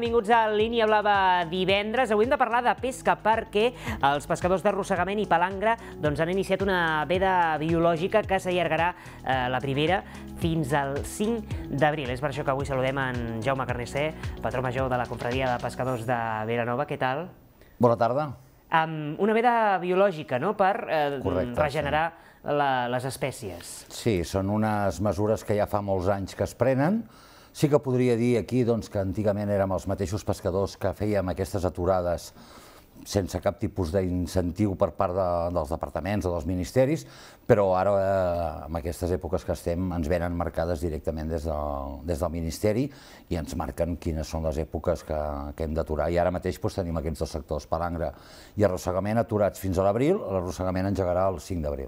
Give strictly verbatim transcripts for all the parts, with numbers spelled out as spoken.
benvinguts a Línia Blava divendres. Avui hem de parlar de pesca perquè els pescadors d'arrossegament i palangre han iniciat una veda biològica que s'allargarà la primera fins al cinc d'abril. És per això que avui saludem en Jaume Carnicer, patró major de la Confraria de Pescadors de Vilanova. Què tal? Bona tarda. Una veda biològica, no?, per regenerar les espècies. Sí, són unes mesures que ja fa molts anys que es prenen. Sí que podria dir aquí que antigament érem els mateixos pescadors que fèiem aquestes aturades sense cap tipus d'incentiu per part dels departaments o dels ministeris, però ara, en aquestes èpoques que estem, ens venen marcades directament des del Ministeri i ens marquen quines són les èpoques que hem d'aturar. I ara mateix tenim aquests dos sectors, palangre i arrossegament, aturats fins a l'abril. L'arrossegament engegarà el cinc d'abril.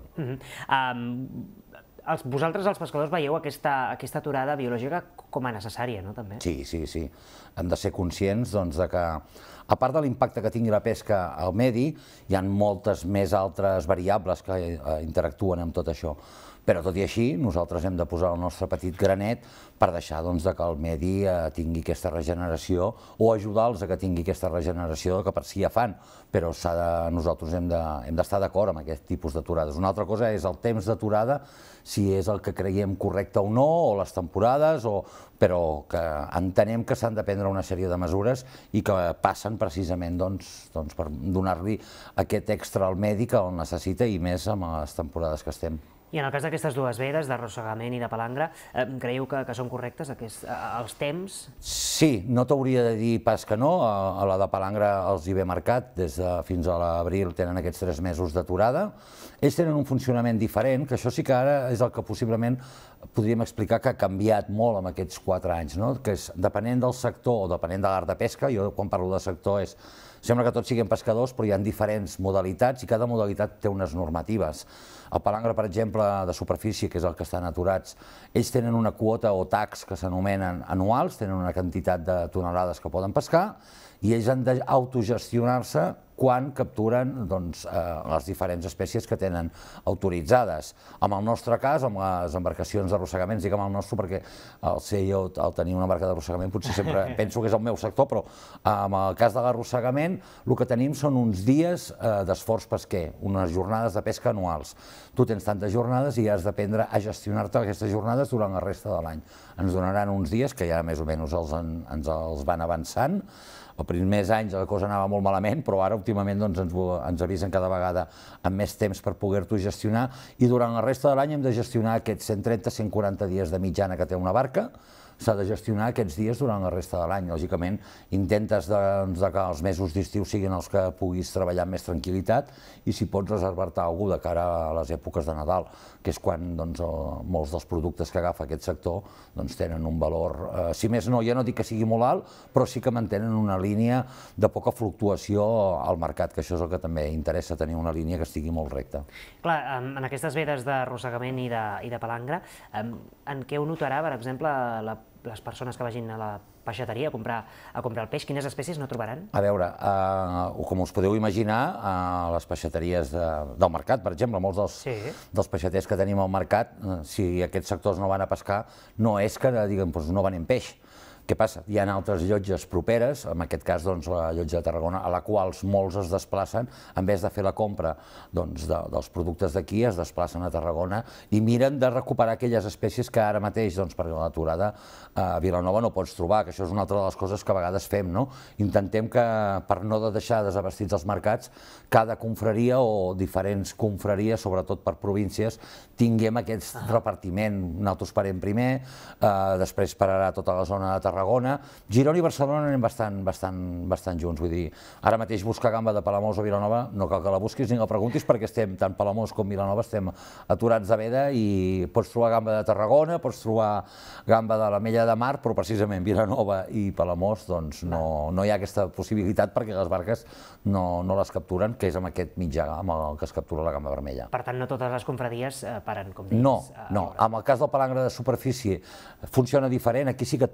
Vosaltres, els pescadors, veieu aquesta aturada biològica com a necessària, no, també? Sí, sí, sí. Hem de ser conscients que, a part de l'impacte que tingui la pesca al medi, hi ha moltes més altres variables que interactuen amb tot això. Però, tot i així, nosaltres hem de posar el nostre petit granet per deixar que el medi tingui aquesta regeneració o ajudar-los a que tingui aquesta regeneració que per si ja fan, però nosaltres hem d'estar d'acord amb aquest tipus d'aturades. Una altra cosa és el temps d'aturada, si és el que creiem correcte o no, o les temporades, però que entenem que s'han de prendre una sèrie de mesures i que passen precisament per donar-li aquest extra al medi que el necessita i més amb les temporades que estem. I en el cas d'aquestes dues vedes, d'arrossegament i de palangre, creieu que són correctes els temps? Sí, no t'hauria de dir pas que no. A la de palangre els hi ve marcat, des de fins a l'abril tenen aquests tres mesos d'aturada. Ells tenen un funcionament diferent, que això sí que ara és el que possiblement podríem explicar que ha canviat molt en aquests quatre anys, que és depenent del sector o depenent de l'art de pesca. Jo quan parlo de sector és... Sembla que tots siguem pescadors, però hi ha diferents modalitats i cada modalitat té unes normatives. El palangre, per exemple, de superfície, que és el que estan aturats, ells tenen una quota o tacs que s'anomenen anuals, tenen una quantitat de tonelades que poden pescar i ells han d'autogestionar-se quan capturen les diferents espècies que tenen autoritzades. En el nostre cas, amb les embarcacions d'arrossegaments, dic amb el nostre perquè el sé jo, al tenir una barca d'arrossegament, potser sempre penso que és el meu sector, però en el cas de l'arrossegament el que tenim són uns dies d'esforç pesquer, unes jornades de pesca anuals. Tu tens tantes jornades i has d'aprendre a gestionar-te aquestes jornades durant la resta de l'any. Ens donaran uns dies que ja més o menys ens els van avançant. Els primers anys la cosa anava molt malament, però ara últimament ens avisen cada vegada amb més temps per poder-ho gestionar i durant la resta de l'any hem de gestionar aquests cent trenta a cent quaranta dies de mitjana que té una barca. S'ha de gestionar aquests dies durant la resta de l'any. Lògicament, intentes que els mesos d'estiu siguin els que puguis treballar amb més tranquil·litat i si pots reservar-te alguna cosa de cara a les èpoques de Nadal, que és quan molts dels productes que agafa aquest sector tenen un valor, si més no, ja no dic que sigui molt alt, però sí que mantenen una línia de poca fluctuació al mercat, que això és el que també interessa, tenir una línia que estigui molt recta. Clar, en aquestes vedes d'arrossegament i de palangre, en què ho notarà, per exemple, les persones que vagin a la peixateria a comprar el peix? Quines espècies no trobaran? A veure, com us podeu imaginar, a les peixateries del mercat, per exemple, molts dels peixaters que tenim al mercat, si aquests sectors no van a pescar, no és que diguem no venem peix. Què passa? Hi ha altres llotges properes, en aquest cas la llotja de Tarragona, a la qual molts es desplacen, en vez de fer la compra dels productes d'aquí, es desplacen a Tarragona i miren de recuperar aquelles espècies que ara mateix, per l'aturada, a Vilanova no pots trobar, que això és una altra de les coses que a vegades fem. Intentem que, per no deixar desabastits els mercats, cada confraria o diferents confraries, sobretot per províncies, tinguem aquest repartiment. Nosaltres parem primer, després pararà tota la zona de Tarragona, Tarragona. Girona i Barcelona anem bastant junts, vull dir, ara mateix buscar gamba de Palamós o Vilanova no cal que la busquis ni que la preguntis perquè estem, tant Palamós com Vilanova, estem aturats de veda i pots trobar gamba de Tarragona, pots trobar gamba de l'Ametlla de Mar, però precisament Vilanova i Palamós no hi ha aquesta possibilitat perquè les barques no les capturen, que és amb aquest mitjà amb el que es captura la gamba vermella. Per tant, no totes les confraries paren, com deies? No, no. En el cas del palangre de superfície funciona diferent. Aquí sí que tots els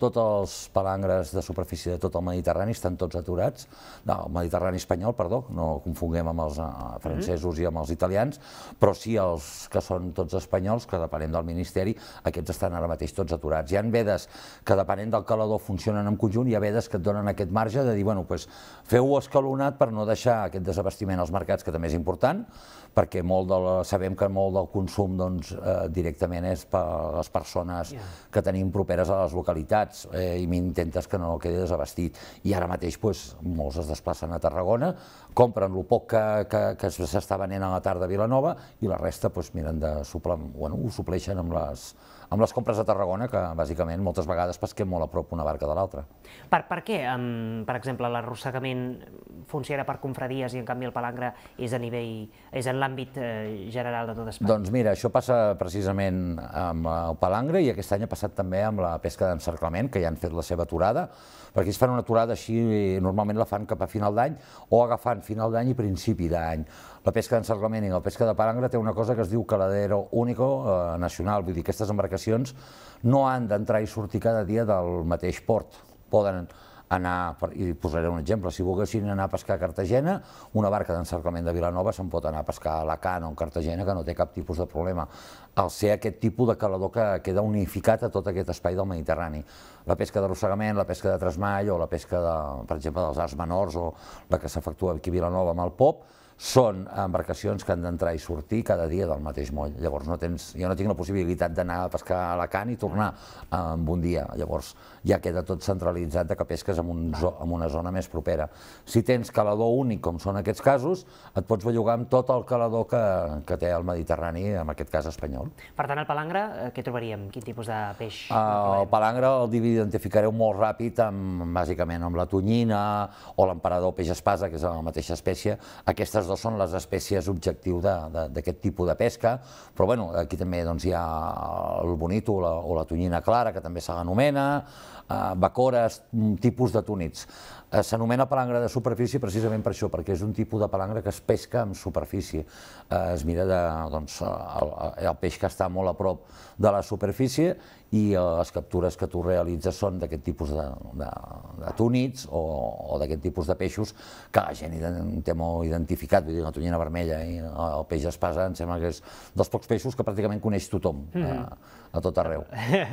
els palangres de superfície de tot el Mediterrani estan tots aturats, no, el Mediterrani espanyol, perdó, no confonguem amb els francesos i amb els italians, però sí els que són tots espanyols, que depenent del Ministeri, aquests estan ara mateix tots aturats. Hi ha vedes que depenent del calador funcionen en conjunt, hi ha vedes que et donen aquest marge de dir, bueno, doncs feu-ho escalonat per no deixar aquest desabastiment als mercats, que també és important, perquè molt de la, sabem que molt del consum doncs, eh, directament és per les persones yeah. que tenim properes a les localitats eh, i m'intentes que no quedi desabastit. I ara mateix doncs, molts es desplacen a Tarragona, compren el poc que, que, que s'està venent a la tarda a Vilanova i la resta doncs, miren de suplir, bueno, ho supleixen amb les, amb les compres a Tarragona, que bàsicament moltes vegades pesquem molt a prop una barca de l'altra. Per, per què, um, per exemple, l'arrossegament funciona per confradies i en canvi el palangre és a nivell, és en l'àmbit eh, general de tot Espanya? Doncs mira, això passa precisament amb el palangre i aquest any ha passat també amb la pesca d'encerclament, que ja han fet la seva aturada, perquè ells fan una aturada així, normalment la fan cap a final d'any o agafant final d'any i principi d'any. La pesca d'encerclament i la pesca de palangre té una cosa que es diu caladero único eh, nacional, vull dir, aquestes embarcacions no han d'entrar i sortir cada dia del mateix port. Poden anar, i posaré un exemple, si volguessin anar a pescar a Cartagena, una barca d'encerclament de Vilanova se'n pot anar a pescar a Alacant o a Cartagena, que no té cap tipus de problema, al ser aquest tipus de calador que queda unificat a tot aquest espai del Mediterrani. La pesca d'arrossegament, la pesca de tresmall o la pesca, de, per exemple, dels arts menors o la que s'efectua aquí a Vilanova amb el pop, són embarcacions que han d'entrar i sortir cada dia del mateix moll. Llavors no tens, jo no tinc la possibilitat d'anar a pescar a Alacant i tornar en un dia. Llavors ja queda tot centralitzat de que pesques en, un, en una zona més propera. Si tens calador únic, com són aquests casos, et pots bellugar amb tot el calador que, que té el Mediterrani, en aquest cas espanyol. Per tant, el palangre, què trobaríem? Quin tipus de peix? El palangre el identificareu molt ràpid, amb, bàsicament amb la tonyina o l'emperador peix espasa, que és la mateixa espècie. Aquestes dos són les espècies objectiu d'aquest tipus de pesca, però bueno, aquí també doncs, hi ha el bonito o la, o la tonyina clara, que també se l'anomena, eh, bacores, tipus de túnids. Eh, S'anomena palangre de superfície precisament per això, perquè és un tipus de palangre que es pesca en superfície. Eh, es mira de, doncs, el, el peix que està molt a prop de la superfície i eh, les captures que tu realitzes són d'aquest tipus de, de, de túnids o, o d'aquest tipus de peixos que la gent té molt identificat, vull dir, la tonyina vermella i el peix espasa em sembla que és dels pocs peixos que pràcticament coneix tothom a, a tot arreu.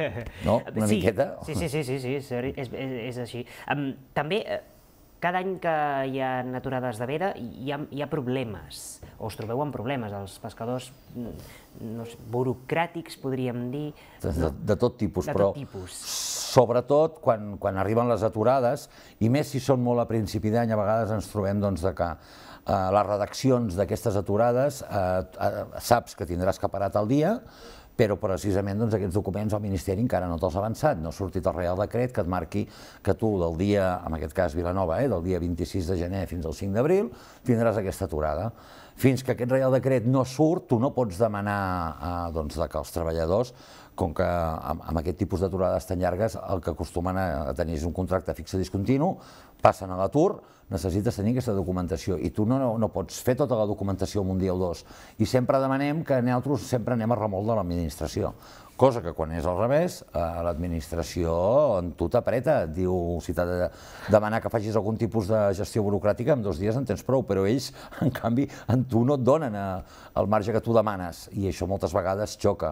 No? Una sí, miqueta? Sí, sí, sí, sí, sí és, és, és així. Um, també, cada any que hi ha aturades de veda hi ha, hi ha problemes, o us trobeu amb problemes, els pescadors no sé, burocràtics, podríem dir. De, de, de tot tipus, de però tot tipus. Sobretot quan, quan arriben les aturades, i més si són molt a principi d'any, a vegades ens trobem doncs, de que eh, les redaccions d'aquestes aturades eh, eh, saps que tindràs caparat al dia, però precisament doncs, aquests documents el Ministeri encara no te'ls ha avançat, no ha sortit el Reial Decret que et marqui que tu del dia, en aquest cas Vilanova, eh, del dia vint-i-sis de gener fins al cinc d'abril, tindràs aquesta aturada. Fins que aquest Reial Decret no surt, tu no pots demanar eh, doncs, que els treballadors, com que amb, amb aquest tipus d'aturades tan llargues, el que acostumen a tenir és un contracte fixe discontinu, passen a l'atur, necessites tenir aquesta documentació i tu no, no, no pots fer tota la documentació en un dia o dos. I sempre demanem que nosaltres sempre anem a remolc de l'administració, cosa que quan és al revés, l'administració en tu t'apreta, et diu, si t'ha de demanar que facis algun tipus de gestió burocràtica, en dos dies en tens prou, però ells, en canvi, en tu no et donen el marge que tu demanes, i això moltes vegades xoca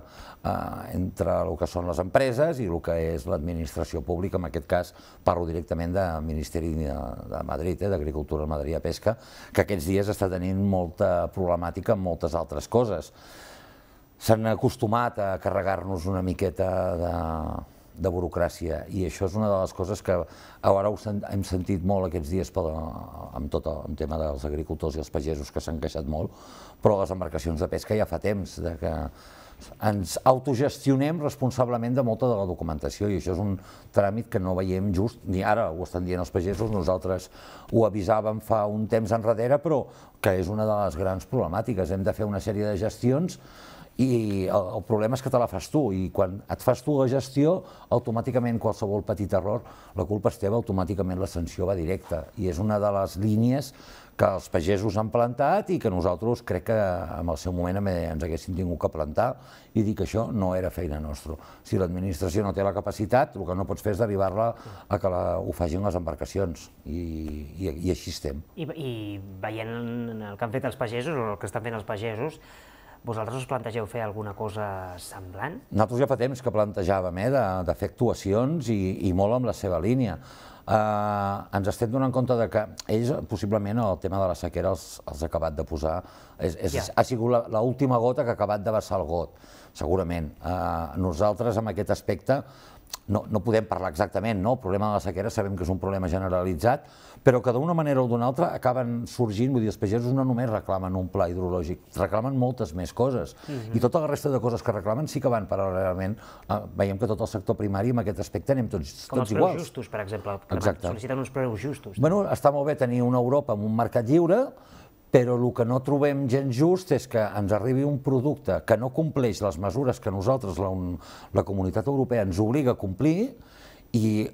entre el que són les empreses i el que és l'administració pública, en aquest cas parlo directament del Ministeri de Madrid, d'Agricultura, Ramaderia i Pesca, que aquests dies està tenint molta problemàtica amb moltes altres coses. S'han acostumat a carregar-nos una miqueta de, de burocràcia i això és una de les coses que ara hem sentit molt aquests dies per, amb tot el tema dels agricultors i els pagesos que s'han queixat molt, però les embarcacions de pesca ja fa temps de que ens autogestionem responsablement de molta de la documentació i això és un tràmit que no veiem just, ni ara ho estan dient els pagesos, nosaltres ho avisàvem fa un temps enrere, però que és una de les grans problemàtiques. Hem de fer una sèrie de gestions i el, el problema és que te la fas tu i quan et fas tu la gestió, automàticament qualsevol petit error, la culpa és teva, automàticament la sanció va directa i és una de les línies que els pagesos han plantat i que nosaltres crec que en el seu moment ens haguéssim tingut que plantar i dir que això no era feina nostra. Si l'administració no té la capacitat, el que no pots fer és derivar-la a que ho facin les embarcacions i així estem. I veient el que han fet els pagesos o el que estan fent els pagesos, vosaltres us plantegeu fer alguna cosa semblant? Nosaltres ja fa temps que plantejàvem de fer actuacions i molt amb la seva línia. Ens estem donant compte que ells, possiblement, el tema de la sequera els ha acabat de posar... Ha sigut l'última gota que ha acabat de vessar el got, segurament. Nosaltres, en aquest aspecte, no podem parlar exactament, no? El problema de la sequera sabem que és un problema generalitzat, però que d'una manera o d'una altra acaben sorgint, vull dir, els pagesos no només reclamen un pla hidrològic, reclamen moltes més coses. I tota la resta de coses que reclamen sí que van paral·lelament. Veiem que tot el sector primari en aquest aspecte anem tots iguals. Com els preus justos, per exemple, que sol·liciten uns preus justos. Bé, està molt bé tenir una Europa amb un mercat lliure, però el que no trobem gens just és que ens arribi un producte que no compleix les mesures que nosaltres, la Comunitat Europea, ens obliga a complir i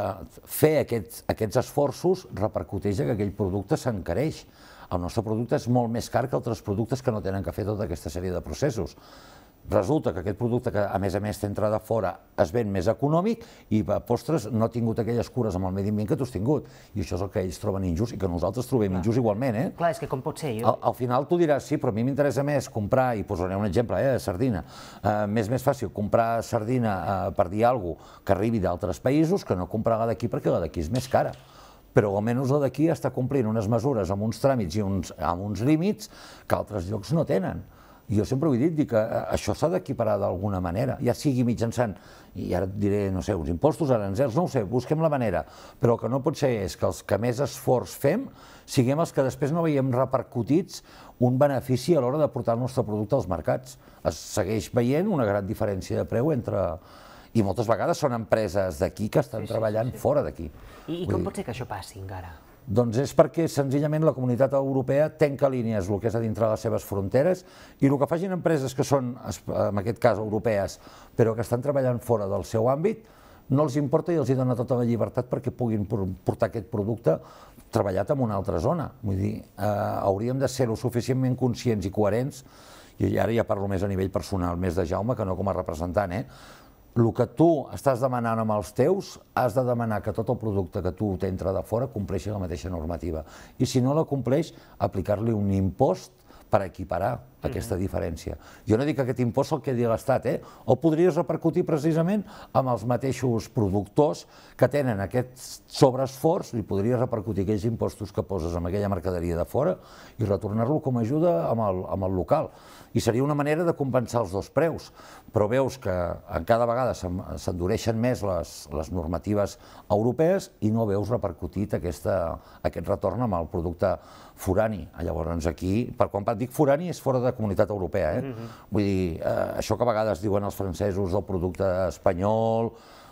fer aquests esforços repercuteix que aquell producte s'encareix. El nostre producte és molt més car que altres productes que no tenen que fer tota aquesta sèrie de processos. Resulta que aquest producte, que a més a més t'entra de fora, es ven més econòmic i, postres, no ha tingut aquelles cures amb el medi ambient que tu has tingut. I això és el que ells troben injust i que nosaltres trobem injust igualment. Clar, és que com pot ser? Al final tu diràs, sí, però a mi m'interessa més comprar, i posaré un exemple, de sardina, m'és més fàcil comprar sardina, per dir alguna cosa, que arribi d'altres països que no comprar-la d'aquí perquè la d'aquí és més cara. Però almenys la d'aquí està complint unes mesures amb uns tràmits i amb uns límits que altres llocs no tenen. Jo sempre ho he dit, que això s'ha d'equiparar d'alguna manera, ja sigui mitjançant, i ara et diré, no sé, uns impostos, aranzels, no ho sé, busquem la manera, però el que no pot ser és que els que més esforç fem siguem els que després no veiem repercutits un benefici a l'hora de portar el nostre producte als mercats. Es segueix veient una gran diferència de preu entre... I moltes vegades són empreses d'aquí que estan treballant fora d'aquí. I com pot ser que això passi encara? Doncs és perquè senzillament la Comunitat Europea tanca línies el que és a dintre les seves fronteres i el que facin empreses que són, en aquest cas, europees, però que estan treballant fora del seu àmbit, no els importa i els dona tota la llibertat perquè puguin portar aquest producte treballat en una altra zona. Vull dir, hauríem de ser lo suficientment conscients i coherents, i ara ja parlo més a nivell personal, més de Jaume que no com a representant, eh? El que tu estàs demanant amb els teus, has de demanar que tot el producte que tu t'entra de fora compleixi la mateixa normativa. I si no la compleix, aplicar-li un impost per equiparar aquesta diferència. Jo no dic que aquest impost el quedi a l'Estat, eh? O podries repercutir precisament amb els mateixos productors que tenen aquest sobreesforç, i podries repercutir aquells impostos que poses amb aquella mercaderia de fora i retornar-lo com a ajuda amb el local. I seria una manera de compensar els dos preus, però veus que cada vegada s'endureixen més les normatives europees i no veus repercutit aquest retorn amb el producte forani. Llavors aquí, quan dic forani és fora de Comunitat Europea, eh? Vull dir, això que a vegades diuen els francesos del producte espanyol,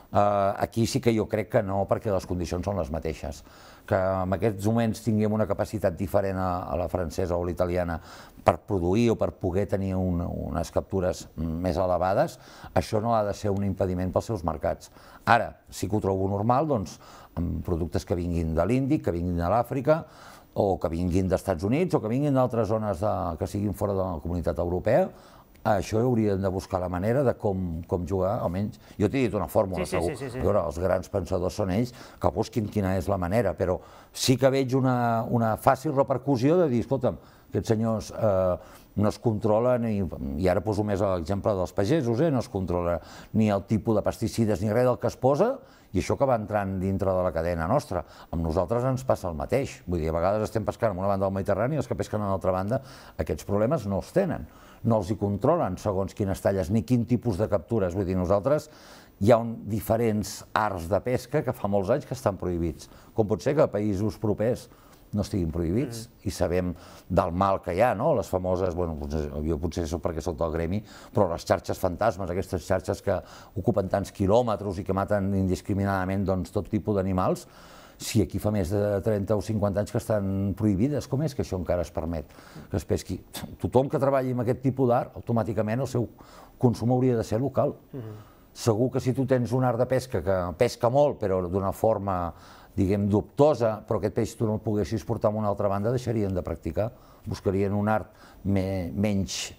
aquí sí que jo crec que no, perquè les condicions són les mateixes. Que en aquests moments tinguem una capacitat diferent a la francesa o l'italiana per produir o per poder tenir unes captures més elevades, això no ha de ser un impediment pels seus mercats. Ara, sí que ho trobo normal, doncs, amb productes que vinguin de l'Índic, que vinguin de l'Àfrica, o que vinguin dels Estats Units, o que vinguin d'altres zones que siguin fora de la Comunitat Europea, això hauríem de buscar la manera de com jugar, almenys. Jo t'he dit una fórmula, segur. Els grans pensadors són ells que busquin quina és la manera, però sí que veig una fàcil repercussió de dir, escolta'm, aquests senyors no es controlen, i ara poso més l'exemple dels pagesos, no es controla ni el tipus de pesticides ni res del que es posa, i això que va entrant dintre de la cadena nostra. Amb nosaltres ens passa el mateix. Vull dir, a vegades estem pescant en una banda del Mediterrani i els que pesquen en l'altra banda aquests problemes no els tenen. No els hi controlen segons quines talles ni quin tipus de captures. Vull dir, nosaltres hi ha diferents arts de pesca que fa molts anys que estan prohibits. Com pot ser que a països propers no estiguin prohibits i sabem del mal que hi ha, no? Les famoses, bueno, jo potser això perquè soc del gremi, però les xarxes fantasmes, aquestes xarxes que ocupen tants quilòmetres i que maten indiscriminadament tot tipus d'animals, si aquí fa més de trenta o cinquanta anys que estan prohibides, com és que això encara es permet que es pesqui? Tothom que treballi amb aquest tipus d'art, automàticament el seu consum hauria de ser local. Segur que si tu tens un art de pesca que pesca molt, però d'una forma diguem, dubtosa, però aquest peix tu no el poguessis portar a una altra banda, deixarien de practicar, buscarien un art menys,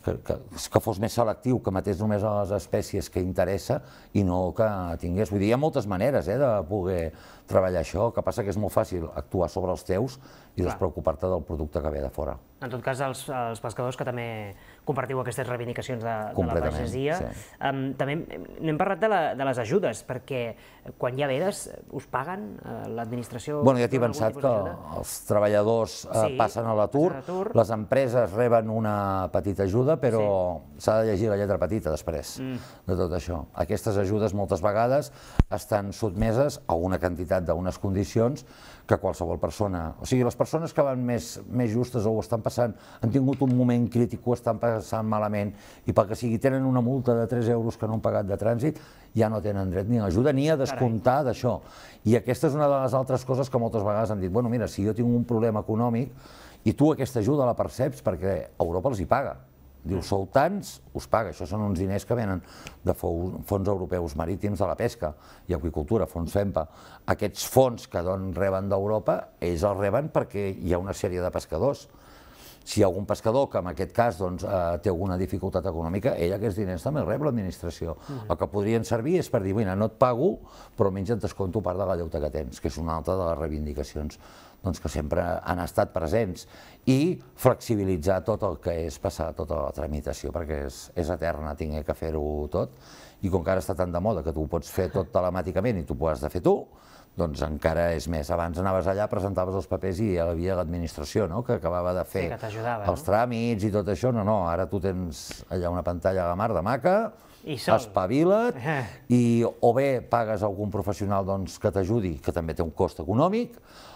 que fos més selectiu, que matés només a les espècies que interessa i no que tingués. Vull dir, hi ha moltes maneres de poder treballar això, el que passa que és molt fàcil actuar sobre els teus i despreocupar-te del producte que ve de fora. En tot cas, els pescadors que també compartiu aquestes reivindicacions de la pagesia. També n'hem parlat de les ajudes, perquè quan hi ha vedes us paguen l'administració? Bé, ja t'he avançat que els treballadors passen a l'atur, les empreses reben una petita ajuda, però s'ha de llegir la lletra petita després de tot això. Aquestes ajudes moltes vegades estan sotmeses a una quantitat d'unes condicions que qualsevol persona... O sigui, les persones que van més justes o ho estan passant, han tingut un moment crític, ho estan passant malament, i pel que sigui tenen una multa de tres euros que no han pagat de trànsit, ja no tenen dret ni a ajuda ni a descomptar d'això. I aquesta és una de les altres coses que moltes vegades han dit, bueno, mira, si jo tinc un problema econòmic i tu aquesta ajuda la perceps perquè Europa els hi paga. Diu, sou tants, us paga. Això són uns diners que venen de fons europeus marítims de la pesca i aqüicultura, fons FEMPA. Aquests fons que reben d'Europa, ells els reben perquè hi ha una sèrie de pescadors. Si hi ha algun pescador que en aquest cas té alguna dificultat econòmica, ell aquests diners també els rep l'administració. El que podrien servir és per dir, mira, no et pago, però almenys et desconto part de la deute que tens, que és una altra de les reivindicacions que sempre han estat presents, i flexibilitzar tot el que és passar tota la tramitació, perquè és eterna haver de fer-ho tot, i com que ara està tan de moda que tu ho pots fer tot telemàticament i tu ho has de fer tu, doncs encara és més. Abans anaves allà, presentaves els papers i hi havia l'administració que acabava de fer els tràmits i tot això. No, no, ara tu tens allà una pantalla a la mar de maca, espavila't, i o bé pagues a algun professional que t'ajudi, que també té un cost econòmic,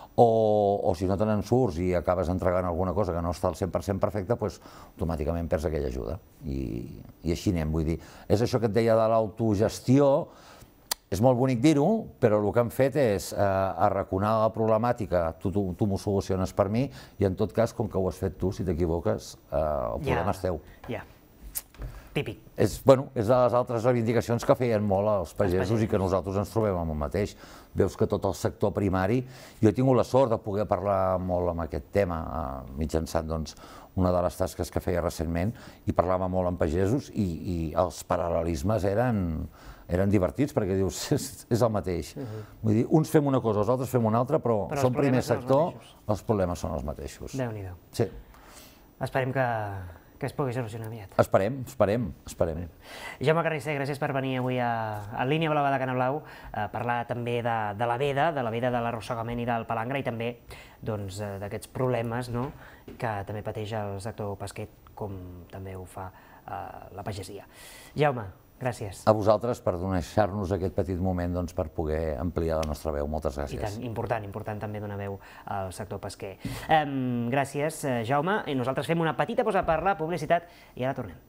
o si no te n'en surts i acabes entregant alguna cosa que no està al cent per cent perfecta, doncs automàticament perds aquella ajuda. I així anem, vull dir. És això que et deia de l'autogestió. És molt bonic dir-ho, però el que han fet és arraconar la problemàtica, tu m'ho soluciones per mi, i en tot cas, com que ho has fet tu, si t'equivoques, el problema és teu. Ja, típic. És de les altres reivindicacions que feien molt els pagesos i que nosaltres ens trobem amb el mateix. Veus que tot el sector primari... Jo he tingut la sort de poder parlar molt amb aquest tema mitjançant una de les tasques que feia recentment, i parlava molt amb pagesos i els paral·lelismes eren... eren divertits, perquè dius, és el mateix. Vull dir, uns fem una cosa, els altres fem una altra, però som primer sector, els problemes són els mateixos. Déu-n'hi-do. Sí. Esperem que es pugui solucionar aviat. Esperem, esperem, esperem. Jaume Carnisser, gràcies per venir avui a Línia Blava de Cana Blau a parlar també de la veda, de la veda de l'arrossegament i del palangre, i també d'aquests problemes que també pateix el sector pesquer, com també ho fa la pagesia. Jaume, gràcies. A vosaltres per deixar-nos aquest petit moment per poder ampliar la nostra veu. Moltes gràcies. I tant, important, important també donar veu al sector pesquer. Gràcies, Jaume. I nosaltres fem una petita pausa per la publicitat i ara tornem.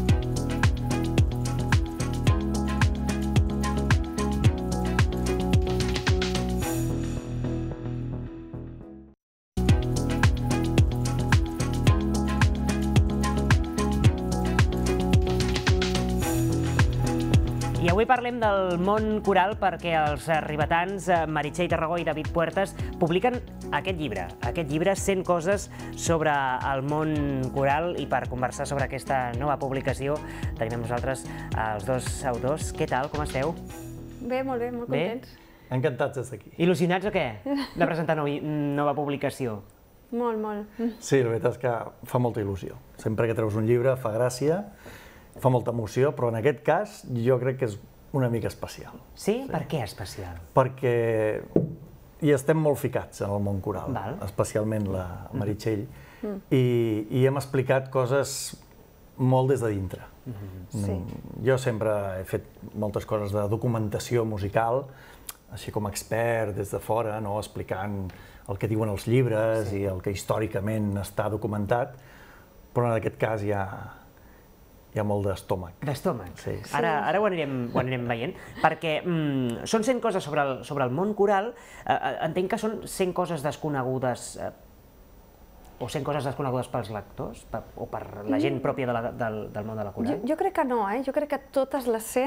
I avui parlem del món coral perquè els ribetans Meritxell Tarragó i David Puertas publiquen aquest llibre, aquest llibre cent coses sobre el món coral, i per conversar sobre aquesta nova publicació tenim amb nosaltres els dos autors. Què tal, com esteu? Bé, molt bé, molt contents. Encantats d'estar aquí. Il·lusionats o què, de presentar nova publicació? Molt, molt. Sí, la veritat és que fa molta il·lusió. Sempre que treus un llibre fa gràcia, fa molta emoció, però en aquest cas jo crec que és una mica especial. Sí? Per què especial? Perquè hi estem molt ficats en el món coral, especialment la Meritxell, i hem explicat coses molt des de dintre. Jo sempre he fet moltes coses de documentació musical, així com a expert des de fora, explicant el que diuen els llibres i el que històricament està documentat, però en aquest cas hi ha hi ha molt d'estómac. D'estómac? Sí. Ara ho anirem veient, perquè són cent coses sobre el món coral. Entenc que són cent coses desconegudes o cent coses desconegudes pels lectors o per la gent pròpia del món de la coral? Jo crec que no, eh? Jo crec que totes les cent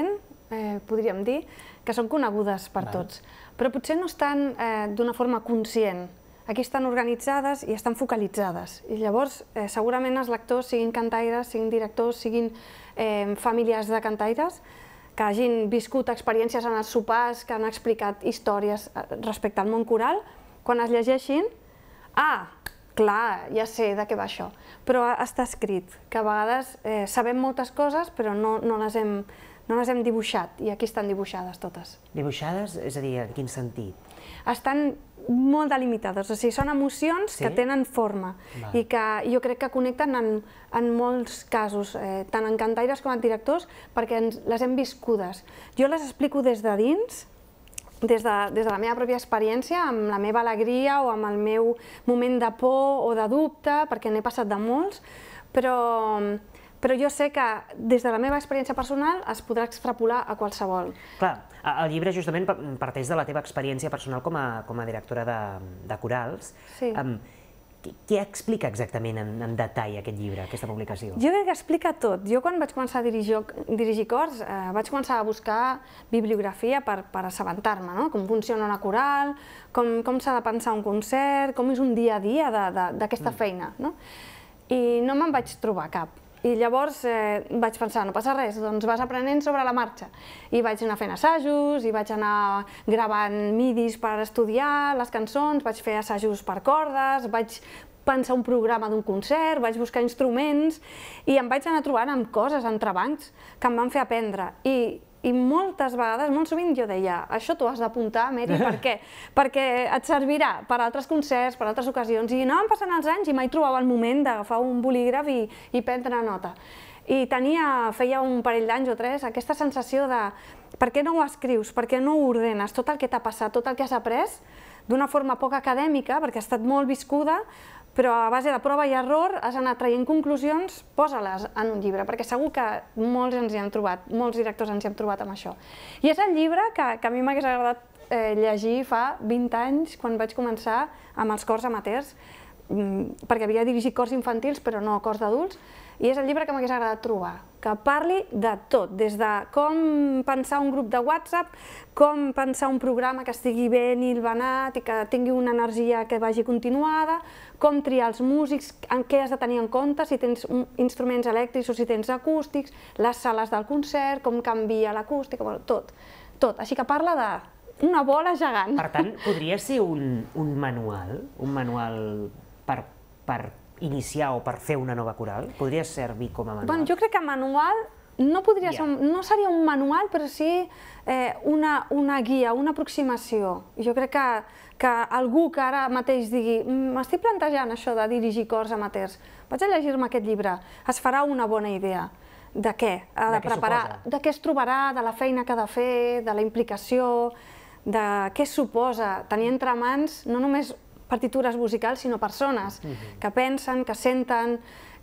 podríem dir, que són conegudes per tots, però potser no estan d'una forma conscient. Aquí estan organitzades i estan focalitzades. I llavors, segurament els lectors, siguin cantaires, siguin directors, siguin famílies de cantaires, que hagin viscut experiències en els sopars, que han explicat històries respecte al món coral, quan es llegeixin, ah, clar, ja sé de què va això, però està escrit, que a vegades sabem moltes coses però no les hem dibuixat, i aquí estan dibuixades totes. Dibuixades? És a dir, en quin sentit? Estan molt delimitades, o sigui, són emocions que tenen forma i que jo crec que connecten en molts casos, tant en cantaires com en directors, perquè les hem viscudes. Jo les explico des de dins, des de la meva pròpia experiència, amb la meva alegria o amb el meu moment de por o de dubte, perquè n'he passat de molts, però jo sé que des de la meva experiència personal es podrà extrapolar a qualsevol. Clar, el llibre justament parteix de la teva experiència personal com a directora de corals. Sí. Què explica exactament en detall aquest llibre, aquesta publicació? Jo crec que explica tot. Jo quan vaig començar a dirigir cors vaig començar a buscar bibliografia per assabentar-me, com funciona una coral, com s'ha de pensar un concert, com és un dia a dia d'aquesta feina. I no me'n vaig trobar cap. I llavors vaig pensar, no passa res, doncs vas aprenent sobre la marxa. I vaig anar fent assajos, i vaig anar gravant midis per estudiar les cançons, vaig fer assajos per cordes, vaig pensar un programa d'un concert, vaig buscar instruments, i em vaig anar trobant amb coses, entrebancs, que em van fer aprendre. I moltes vegades, molt sovint jo deia, això t'ho has d'apuntar, Mary, per què? Perquè et servirà per altres concerts, per altres ocasions, i anaven passant els anys i mai trobava el moment d'agafar un bolígraf i prendre nota. I tenia, feia un parell d'anys o tres, aquesta sensació de per què no ho escrius, per què no ho ordenes, tot el que t'ha passat, tot el que has après, d'una forma poc acadèmica, perquè ha estat molt viscuda, però a base de prova i error has anat traient conclusions, posa-les en un llibre, perquè segur que molts ens hi hem trobat, molts directors ens hi hem trobat amb això. I és el llibre que a mi m'hagués agradat llegir fa vint anys, quan vaig començar amb els cors amateurs, perquè havia dirigit cors infantils, però no cors d'adults, i és el llibre que m'hagués agradat trobar, que parli de tot, des de com pensar un grup de WhatsApp, com pensar un programa que estigui ben hilvanat i que tingui una energia que vagi continuada, com triar els músics, en què has de tenir en compte, si tens instruments elèctrics o si tens acústics, les sales del concert, com canvia l'acústica, tot, tot. Així que parla d'una bola gegant. Per tant, podria ser un manual, un manual per iniciar o per fer una nova coral? Podria servir com a manual? Jo crec que manual no seria un manual, però sí una guia, una aproximació. Jo crec que algú que ara mateix digui m'estic plantejant això de dirigir cors amateurs, vaig a llegir-me aquest llibre, es farà una bona idea. De què? De què suposa? De què es trobarà, de la feina que ha de fer, de la implicació, de què suposa tenir entre mans no només partitures musicals, sinó persones que pensen, que senten,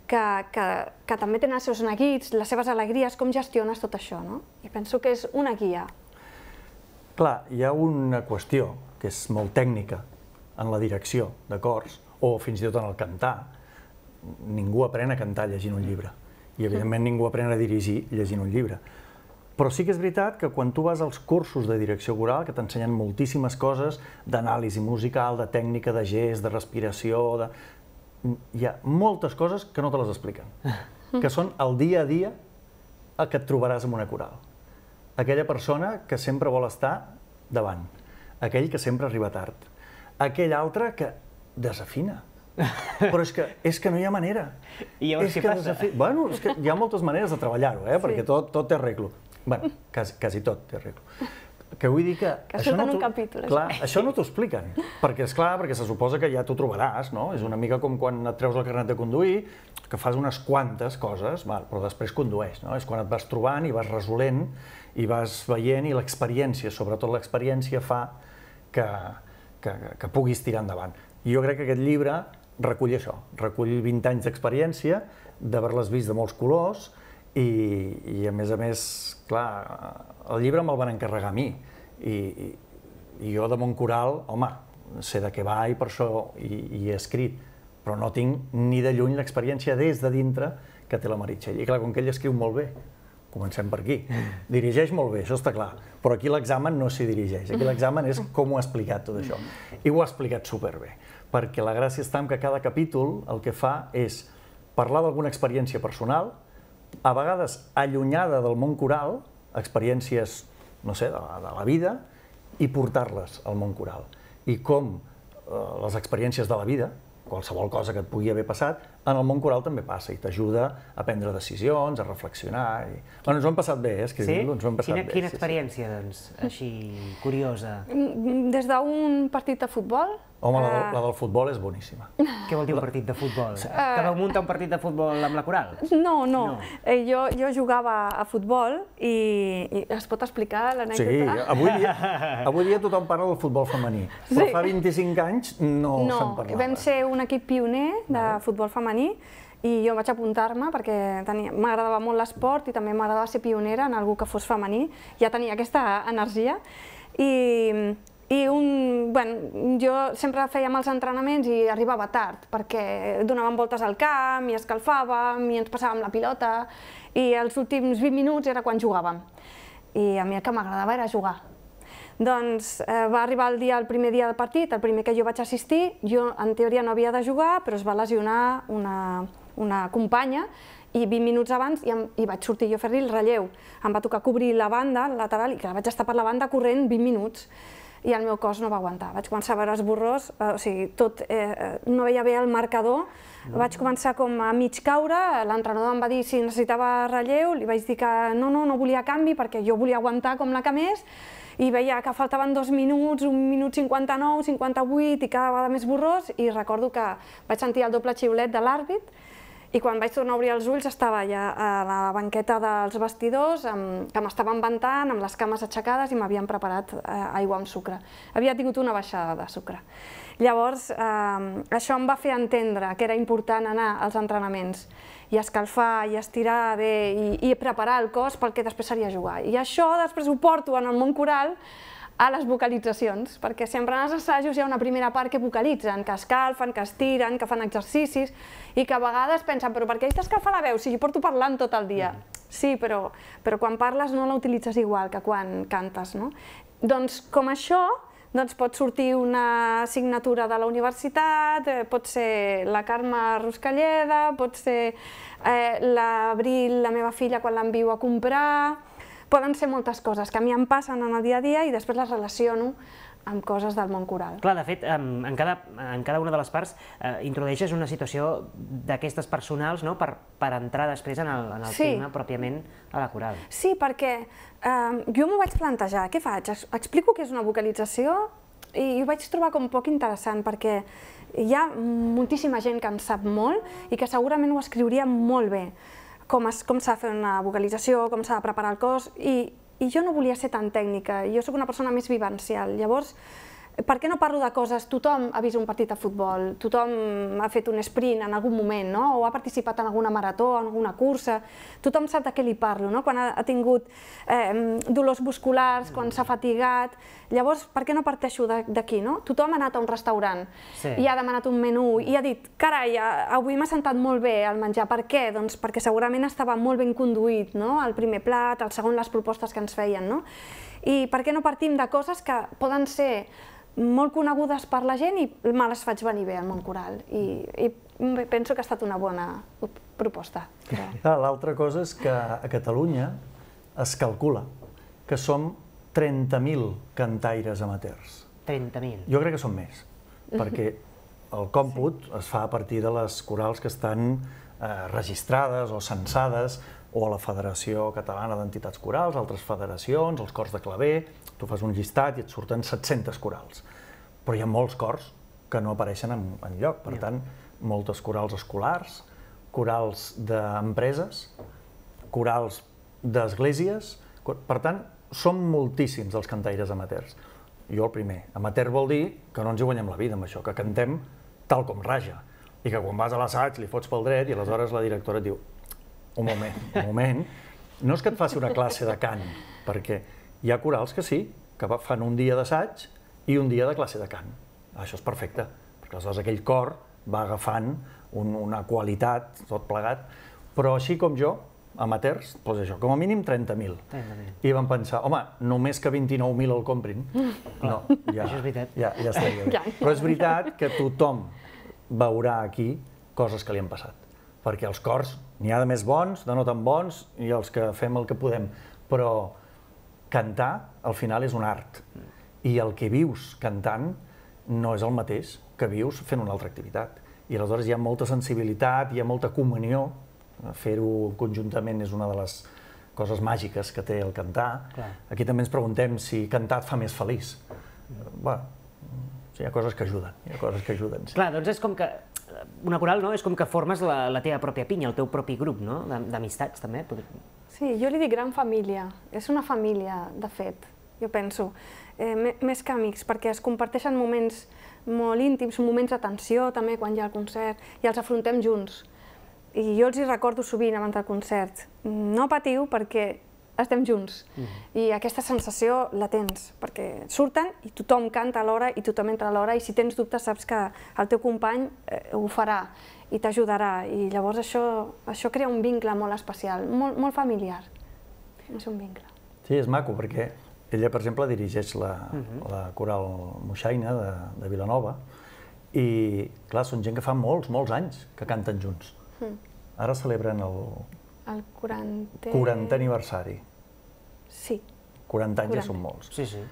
que també tenen els seus neguits, les seves alegries, com gestiones tot això, no? I penso que és una guia. Clar, hi ha una qüestió que és molt tècnica en la direcció de cors, o fins i tot en el cantar. Ningú aprèn a cantar llegint un llibre, i evidentment ningú aprèn a dirigir llegint un llibre. Però sí que és veritat que quan tu vas als cursos de direcció coral, que t'ensenyen moltíssimes coses d'anàlisi musical, de tècnica, de gest, de respiració, hi ha moltes coses que no te les expliquen, que són el dia a dia que et trobaràs en una coral. Aquella persona que sempre vol estar davant, aquell que sempre arriba tard, aquell altre que desafina. Però és que no hi ha manera. I llavors què passa? Bueno, és que hi ha moltes maneres de treballar-ho, perquè tot té arreglo. Bé, quasi tot té arreglo. Que vull dir que... Que surt en un capítol, això. Això no t'ho expliquen, perquè és clar, perquè se suposa que ja t'ho trobaràs, no? És una mica com quan et treus el carnet de conduir, que fas unes quantes coses, però després condueix, no? És quan et vas trobant i vas resolent i vas veient, i l'experiència, sobretot l'experiència, fa que puguis tirar endavant. I jo crec que aquest llibre recull això, recull vint anys d'experiència, d'haver-les vist de molts colors, i a més a més, clar, el llibre me'l van encarregar a mi, i jo de món coral, home, sé de què va i per això hi he escrit, però no tinc ni de lluny l'experiència des de dintre que té la Meritxell. I clar, com que ell escriu molt bé, comencem per aquí. Dirigeix molt bé, això està clar, però aquí l'examen no s'hi dirigeix, aquí l'examen és com ho ha explicat tot això. I ho ha explicat superbé, perquè la gràcia està en que cada capítol el que fa és parlar d'alguna experiència personal, a vegades allunyada del món coral, experiències, no sé, de la, de la vida, i portar-les al món coral. I com eh, les experiències de la vida, qualsevol cosa que et pugui haver passat, en el món coral també passa i t'ajuda a prendre decisions, a reflexionar. I... Bueno, ens ho hem passat bé, eh, escrivint-lo, ens ho hem passat quina, bé. Quina experiència, doncs, així curiosa? Des d'un partit de futbol. Home, la, del, la del futbol és boníssima. Què vol dir un partit de futbol? Que vau muntar un partit de futbol amb la coral? No, no. Eh, jo, jo jugava a futbol i, i es pot explicar l'anècdota? Sí, avui dia, avui dia tothom parla del futbol femení, però fa vint-i-cinc anys no, no se'n parlava. Vam ser un equip pioner de futbol femení i jo vaig apuntar-me perquè m'agradava molt l'esport i també m'agradava ser pionera en algú que fos femení. Ja tenia aquesta energia i... I un, bueno, jo sempre fèiem els entrenaments i arribava tard, perquè donàvem voltes al camp i escalfàvem i ens passàvem la pilota i els últims vint minuts era quan jugàvem. I a mi el que m'agradava era jugar. Doncs eh, va arribar el dia, el primer dia del partit, el primer que jo vaig assistir, jo en teoria no havia de jugar, però es va lesionar una, una companya i vint minuts abans i, em, i vaig sortir jo a fer-li el relleu. Em va tocar cobrir la banda, el lateral, i que vaig estar per la banda corrent vint minuts. I el meu cos no va aguantar. Vaig començar a veure esborrós, eh, o sigui, tot, eh, no veia bé el marcador, no. Vaig començar com a mig caure, l'entrenador em va dir si necessitava relleu, li vaig dir que no, no, no volia canvi perquè jo volia aguantar com la que més, i veia que faltaven dos minuts, un minut cinquanta-nou, cinquanta-vuit, i cada vegada més borrós, i recordo que vaig sentir el doble xiulet de l'àrbit, i quan vaig tornar a obrir els ulls estava ja a la banqueta dels vestidors, que m'estaven ventant, amb les cames aixecades i m'havien preparat aigua amb sucre. Havia tingut una baixada de sucre. Llavors, això em va fer entendre que era important anar als entrenaments i escalfar i estirar bé i preparar el cos pel que després seria jugar. I això després ho porto en el món coral a les vocalitzacions, perquè sempre en els assajos hi ha una primera part que vocalitzen, que escalfen, que estiren, que fan exercicis, i que a vegades pensen, però per què has d'escalfar la veu si jo porto parlant tot el dia? Sí, però, però quan parles no la utilitzes igual que quan cantes, no? Doncs com això, doncs pot sortir una assignatura de la universitat, eh, pot ser la Carme Ruscalleda, pot ser eh, l'Abril, la meva filla, quan l'envio a comprar. Poden ser moltes coses que a mi em passen en el dia a dia i després les relaciono amb coses del món coral. Clar, de fet, en cada, en cada una de les parts eh, introdueixes una situació d'aquestes personals, no?, per, per entrar després en el, en el sí. tema pròpiament a la coral. Sí, perquè eh, jo m'ho vaig plantejar. Què faig? Explico què és una vocalització i ho vaig trobar com poc interessant perquè hi ha moltíssima gent que en sap molt i que segurament ho escriuria molt bé. Com, es, com s'ha de fer una vocalització, com s'ha de preparar el cos, i, i jo no volia ser tan tècnica, jo sóc una persona més vivencial. Llavors, per què no parlo de coses? Tothom ha vist un partit de futbol, tothom ha fet un sprint en algun moment, no? O ha participat en alguna marató, en alguna cursa, tothom sap de què li parlo, no? Quan ha, ha tingut eh, dolors musculars, quan s'ha fatigat. Llavors, per què no parteixo d'aquí, no? Tothom ha anat a un restaurant sí. i ha demanat un menú i ha dit, carai, avui m'ha sentat molt bé el menjar. Per què? Doncs perquè segurament estava molt ben conduït, no? El primer plat, el segon, les propostes que ens feien, no? I per què no partim de coses que poden ser molt conegudes per la gent i me les faig venir bé al món coral. I, i penso que ha estat una bona proposta. L'altra cosa és que a Catalunya es calcula que som trenta mil cantaires amateurs. trenta mil? Jo crec que són més, perquè el còmput es fa a partir de les corals que estan eh, registrades o censades, o a la Federació Catalana d'Entitats Corals, altres federacions, els cors de claver, tu fas un llistat i et surten set-centes corals. Però hi ha molts cors que no apareixen en, en lloc, per tant, moltes corals escolars, corals d'empreses, corals d'esglésies, per tant, som moltíssims els cantaires amateurs. Jo el primer. Amateur vol dir que no ens hi guanyem la vida amb això, que cantem tal com raja, i que quan vas a l'assaig li fots pel dret i aleshores la directora et diu un moment, un moment, no és que et faci una classe de cant, perquè hi ha corals que sí, que fan un dia d'assaig i un dia de classe de cant. Això és perfecte, perquè aleshores aquell cor va agafant un, una qualitat, tot plegat, però així com jo, amateurs, doncs això, com a mínim trenta mil. I vam pensar, home, només que vint-i-nou mil el comprin. No, ja, això és veritat. Ja, ja estaria bé. Però és veritat que tothom veurà aquí coses que li han passat. Perquè els cors n'hi ha de més bons, de no tan bons, i els que fem el que podem. Però cantar, al final, és un art. I el que vius cantant no és el mateix que vius fent una altra activitat. I aleshores hi ha molta sensibilitat, hi ha molta comunió. Fer-ho conjuntament és una de les coses màgiques que té el cantar. Aquí també ens preguntem si cantar et fa més feliç. Bé, hi ha coses que ajuden, hi ha coses que ajuden. Clar, doncs és com que, una coral, no?, és com que formes la teva pròpia pinya, el teu propi grup, no?, d'amistats, també. Sí, jo li dic gran família. És una família, de fet, jo penso. Més que amics, perquè es comparteixen moments molt íntims, moments de tensió, també, quan hi ha el concert, i els afrontem junts. I jo els hi recordo sovint abans del concert. No patiu perquè estem junts. I aquesta sensació la tens, perquè surten i tothom canta alhora i tothom entra alhora, i si tens dubtes saps que el teu company ho farà i t'ajudarà. I llavors això crea un vincle molt especial, molt familiar. És un vincle. Sí, és maco, perquè ella, per exemple, dirigeix la coral Moixaina de Vilanova i, clar, són gent que fa molts, molts anys que canten junts. Ara celebren el... El quarantè... quarantè aniversari. Sí. quaranta anys ja són molts. Sí, sí.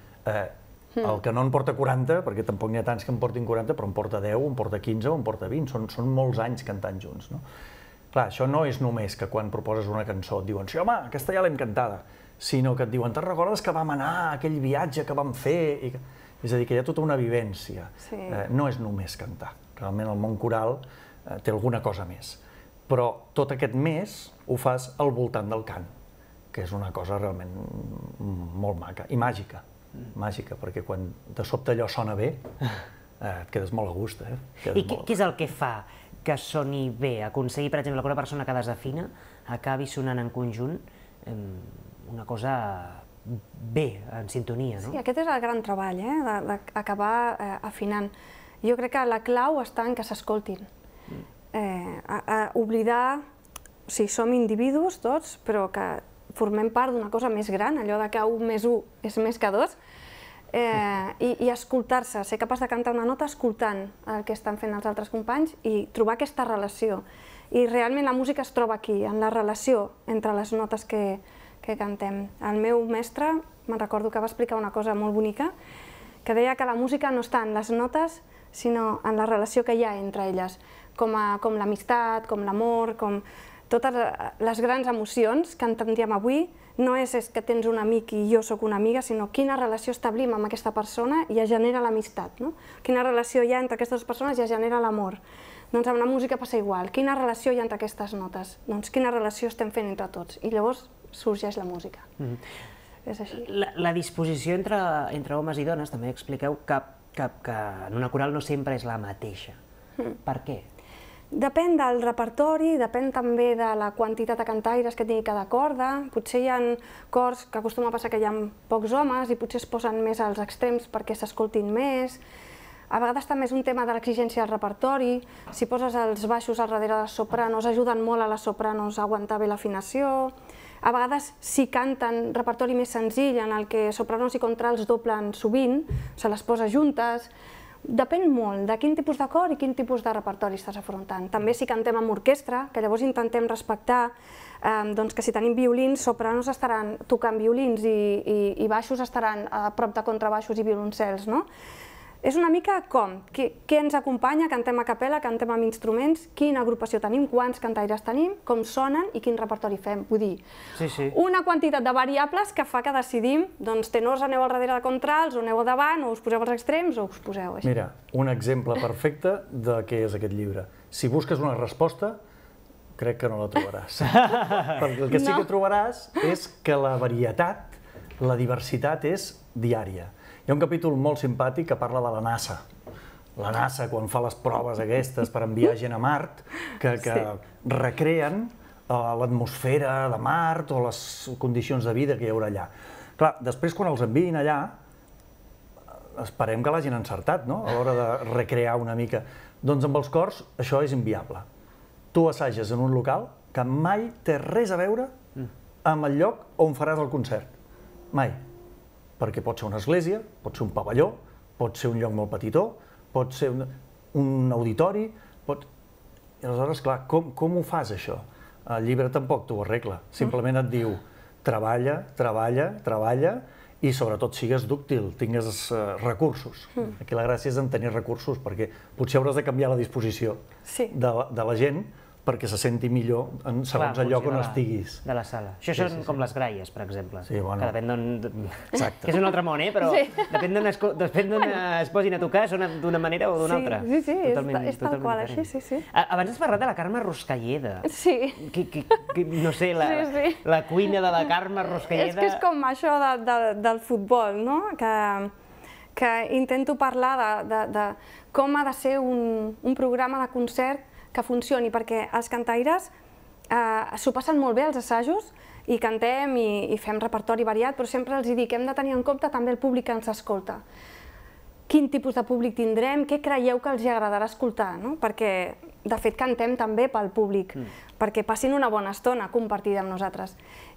El que no en porta quaranta, perquè tampoc n'hi ha tants que en portin quaranta, però en porta deu, en porta quinze o en porta vint. Són molts anys cantant junts, no? Clar, això no és només que quan proposes una cançó et diuen «Sí, home, aquesta ja l'hem cantada», sinó que et diuen «Te'n recordes que vam anar a aquell viatge que vam fer?» És a dir, que hi ha tota una vivència. No és només cantar. Realment el món coral té alguna cosa més. Però tot aquest més ho fas al voltant del cant, que és una cosa realment molt maca i màgica. Màgica, perquè quan de sobte allò sona bé, et quedes molt a gust. I què és el que fa que soni bé? Aconseguir, per exemple, que una persona que desafina acabi sonant en conjunt una cosa bé, en sintonia, no? Sí, aquest és el gran treball, d'acabar afinant. Jo crec que la clau està en que s'escoltin. Oblidar, o sigui, som individus tots, però que formem part d'una cosa més gran, allò que un més un és més que dos, i escoltar-se, ser capaç de cantar una nota escoltant el que estan fent els altres companys i trobar aquesta relació. I realment la música es troba aquí, en la relació entre les notes que cantem. El meu mestre, me'n recordo que va explicar una cosa molt bonica, que deia que la música no està en les notes, sinó en la relació que hi ha entre elles, com l'amistat, com l'amor, com totes les grans emocions que entendríem avui. No és que tens un amic i jo sóc una amiga, sinó quina relació establim amb aquesta persona i es genera l'amistat. Quina relació hi ha entre aquestes persones i es genera l'amor. Doncs amb la música passa igual. Quina relació hi ha entre aquestes notes? Doncs quina relació estem fent entre tots? I llavors sorgeix la música. És així. La disposició entre homes i dones, també expliqueu que en una coral no sempre és la mateixa. Per què? Depèn del repertori, depèn també de la quantitat de cantaires que tingui cada corda. Potser hi ha cors que acostuma a passar que hi ha pocs homes i potser es posen més als extrems perquè s'escoltin més. A vegades també és un tema de l'exigència del repertori. Si poses els baixos al darrere de les sopranos, ajuden molt a les sopranos a aguantar bé l'afinació. A vegades, si canten repertori més senzill, en el que sopranos i contrals doblen sovint, se les posa juntes. Depèn molt de quin tipus de cor i quin tipus de repertori estàs afrontant. També si cantem amb orquestra, que llavors intentem respectar que si tenim violins, sopranos estaran tocant violins i baixos estaran a prop de contrabaixos i violoncels, no? És una mica com, què ens acompanya, cantem a capella, cantem amb instruments, quina agrupació tenim, quants cantaires tenim, com sonen i quin repertori fem. Vull dir, una quantitat de variables que fa que decidim, doncs tenors aneu al darrere de contrals, o aneu al davant, o us poseu als extrems, o us poseu així. Mira, un exemple perfecte de què és aquest llibre. Si busques una resposta, crec que no la trobaràs. Perquè el que sí que trobaràs és que la varietat, la diversitat és diària. Hi ha un capítol molt simpàtic que parla de la NASA. La NASA, quan fa les proves aquestes per enviar gent a Mart, que recreen l'atmosfera de Mart o les condicions de vida que hi haurà allà. Clar, després quan els enviïn allà, esperem que l'hagin encertat, no?, a l'hora de recrear una mica. Doncs amb els cors això és inviable. Tu assages en un local que mai té res a veure amb el lloc on faràs el concert. Mai. Perquè pot ser una església, pot ser un pavelló, pot ser un lloc molt petitó, pot ser un, un auditori, pot... I aleshores, clar, com, com ho fas, això? El llibre tampoc t'ho arregla. Simplement et diu treballa, treballa, treballa i sobretot sigues dúctil, tingues uh, recursos. Mm. Aquí la gràcia és en tenir recursos, perquè potser hauràs de canviar la disposició sí. de, de la gent perquè se senti millor en segons Clar, el lloc on la, estiguis. De la sala. Això sí, són sí, com sí. les graies, per exemple. Sí, bueno. Que depèn d'on... Exacte. Que és un altre món, eh? Però sí. depèn d'on es, es posin a tocar, són d'una manera o d'una sí, altra. Sí, sí, totalment, és, és tal qual, així, sí, sí. Abans has parlat de la Carme Ruscalleda. Sí. Que, que, que, no sé, la, sí, sí. la cuina de la Carme Ruscalleda... És que és com això de, de, del futbol, no? Que, que intento parlar de, de, de com ha de ser un, un programa de concert que funcioni, perquè els cantaires eh, s'ho passen molt bé als assajos i cantem i, i fem repertori variat, però sempre els dic que hem de tenir en compte també el públic que ens escolta. Quin tipus de públic tindrem, què creieu que els agradarà escoltar, no? Perquè, de fet, cantem també pel públic, mm. perquè passin una bona estona compartida amb nosaltres.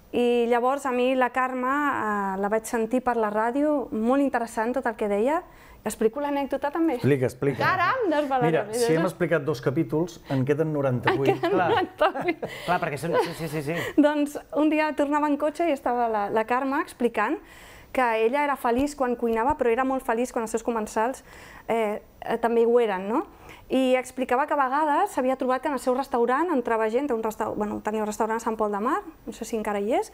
I llavors a mi la Carme eh, la vaig sentir per la ràdio, molt interessant tot el que deia. Explico l'anècdota també? Explica, explica. Caram, desvelat. Mira, si hem explicat dos capítols, en queden noranta-vuit. En queden noranta-vuit. Clar, perquè són... Sí, sí, sí. Doncs un dia tornava en cotxe i estava la, la Carme explicant que ella era feliç quan cuinava, però era molt feliç quan els seus comensals eh, també ho eren, no? I explicava que a vegades s'havia trobat que en el seu restaurant entrava gent, un restaur... bueno, tenia un restaurant a Sant Pol de Mar, no sé si encara hi és,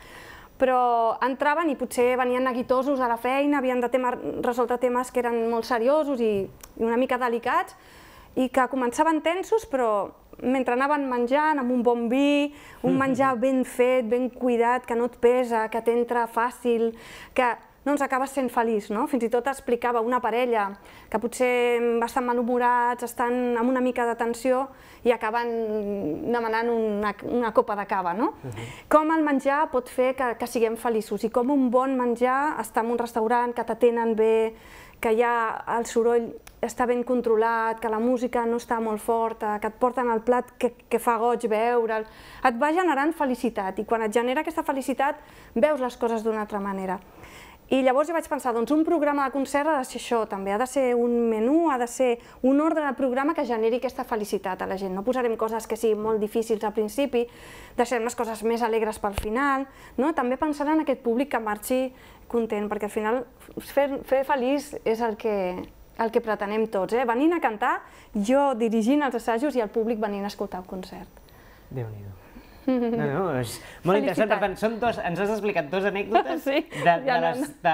però entraven i potser venien neguitosos a la feina, havien de tema, resoldre temes que eren molt seriosos i, i una mica delicats, i que començaven tensos, però mentre anaven menjant amb un bon vi, un menjar ben fet, ben cuidat, que no et pesa, que t'entra fàcil, que doncs acabes sent feliç, no? Fins i tot explicava una parella que potser estan malhumorats, estan amb una mica de tensió i acaben demanant una, una copa de cava, no? Uh-huh. Com el menjar pot fer que, que siguem feliços i com un bon menjar està en un restaurant, que t'atenen bé, que ja el soroll està ben controlat, que la música no està molt forta, que et porten el plat que, que fa goig veure'l, et va generant felicitat i quan et genera aquesta felicitat veus les coses d'una altra manera. I llavors jo vaig pensar, doncs un programa de concert ha de ser això també, ha de ser un menú, ha de ser un ordre de programa que generi aquesta felicitat a la gent. No posarem coses que siguin molt difícils al principi, deixarem les coses més alegres pel final, no? També pensant en aquest públic que marxi content, perquè al final fer, fer feliç és el que, el que pretenem tots, eh? Venint a cantar, jo dirigint els assajos i el públic venint a escoltar el concert. Déu-n'hi-do. No, no, és molt interessant. Per tant, són dos, ens has explicat dues anècdotes sí, de, de, les, de,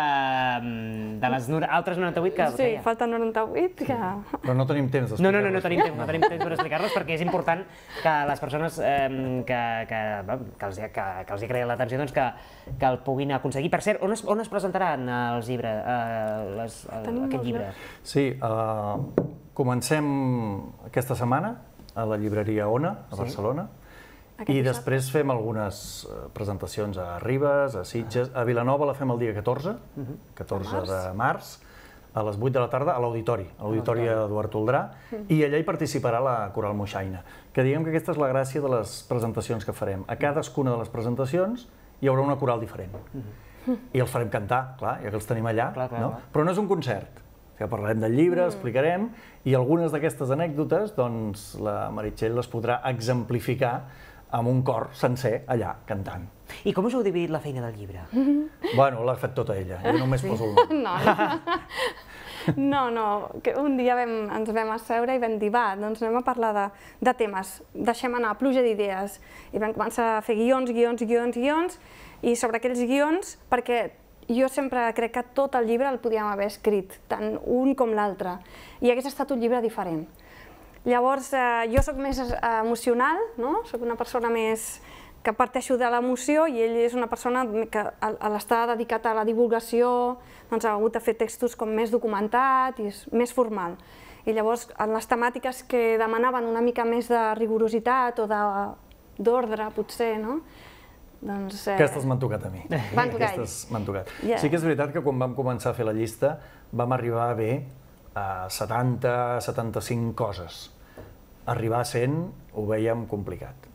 de les altres noranta-vuit que... Sí, que falten noranta-vuit que... Però no tenim temps d'explicar-les. No, no, no, no tenim temps, no tenim temps per explicar-les perquè és important que les persones eh, que, que, que, els, que, que els hi creien l'atenció doncs que, que el puguin aconseguir. Per cert, on es, on es presentaran els llibres, eh, les, el, aquest llibre? Sí, uh, comencem aquesta setmana a la llibreria Ona, a Barcelona. Sí. I després fem algunes presentacions a Ribes, a Sitges, a Vilanova la fem el dia catorze, catorze de març, a les vuit de la tarda a l'Auditori, a l'Auditori Eduard Toldrà, i allà hi participarà la Coral Moixaina, que diguem que aquesta és la gràcia de les presentacions que farem. A cadascuna de les presentacions hi haurà una coral diferent. I els farem cantar, clar, ja que els tenim allà, no? Però no és un concert. Que parlarem del llibre, explicarem, i algunes d'aquestes anècdotes, doncs, la Meritxell les podrà exemplificar amb un cor sencer allà, cantant. I com us heu dividit la feina del llibre? Bueno, l'ha fet tota ella, jo només poso el nom. No, no, no, que un dia vam, ens vam asseure i vam dir, va, doncs anem a parlar de, de temes, deixem anar, pluja d'idees, i vam començar a fer guions, guions, guions, guions, i sobre aquells guions, perquè jo sempre crec que tot el llibre el podíem haver escrit, tant un com l'altre, i hagués estat un llibre diferent. Llavors, eh, jo sóc més emocional, no? Sóc una persona més que parteixo de l'emoció i ell és una persona que a l'estar dedicat a la divulgació doncs ha hagut de fer textos com més documentat i és més formal. I llavors, en les temàtiques que demanaven una mica més de rigorositat o d'ordre, potser, no? Doncs, eh... Aquestes m'han tocat a mi. Van tocar Aquestes m'han tocat. Yeah. Sí que és veritat que quan vam començar a fer la llista vam arribar a haver a setanta, setanta-cinc coses. Arribar a cent ho veiem complicat.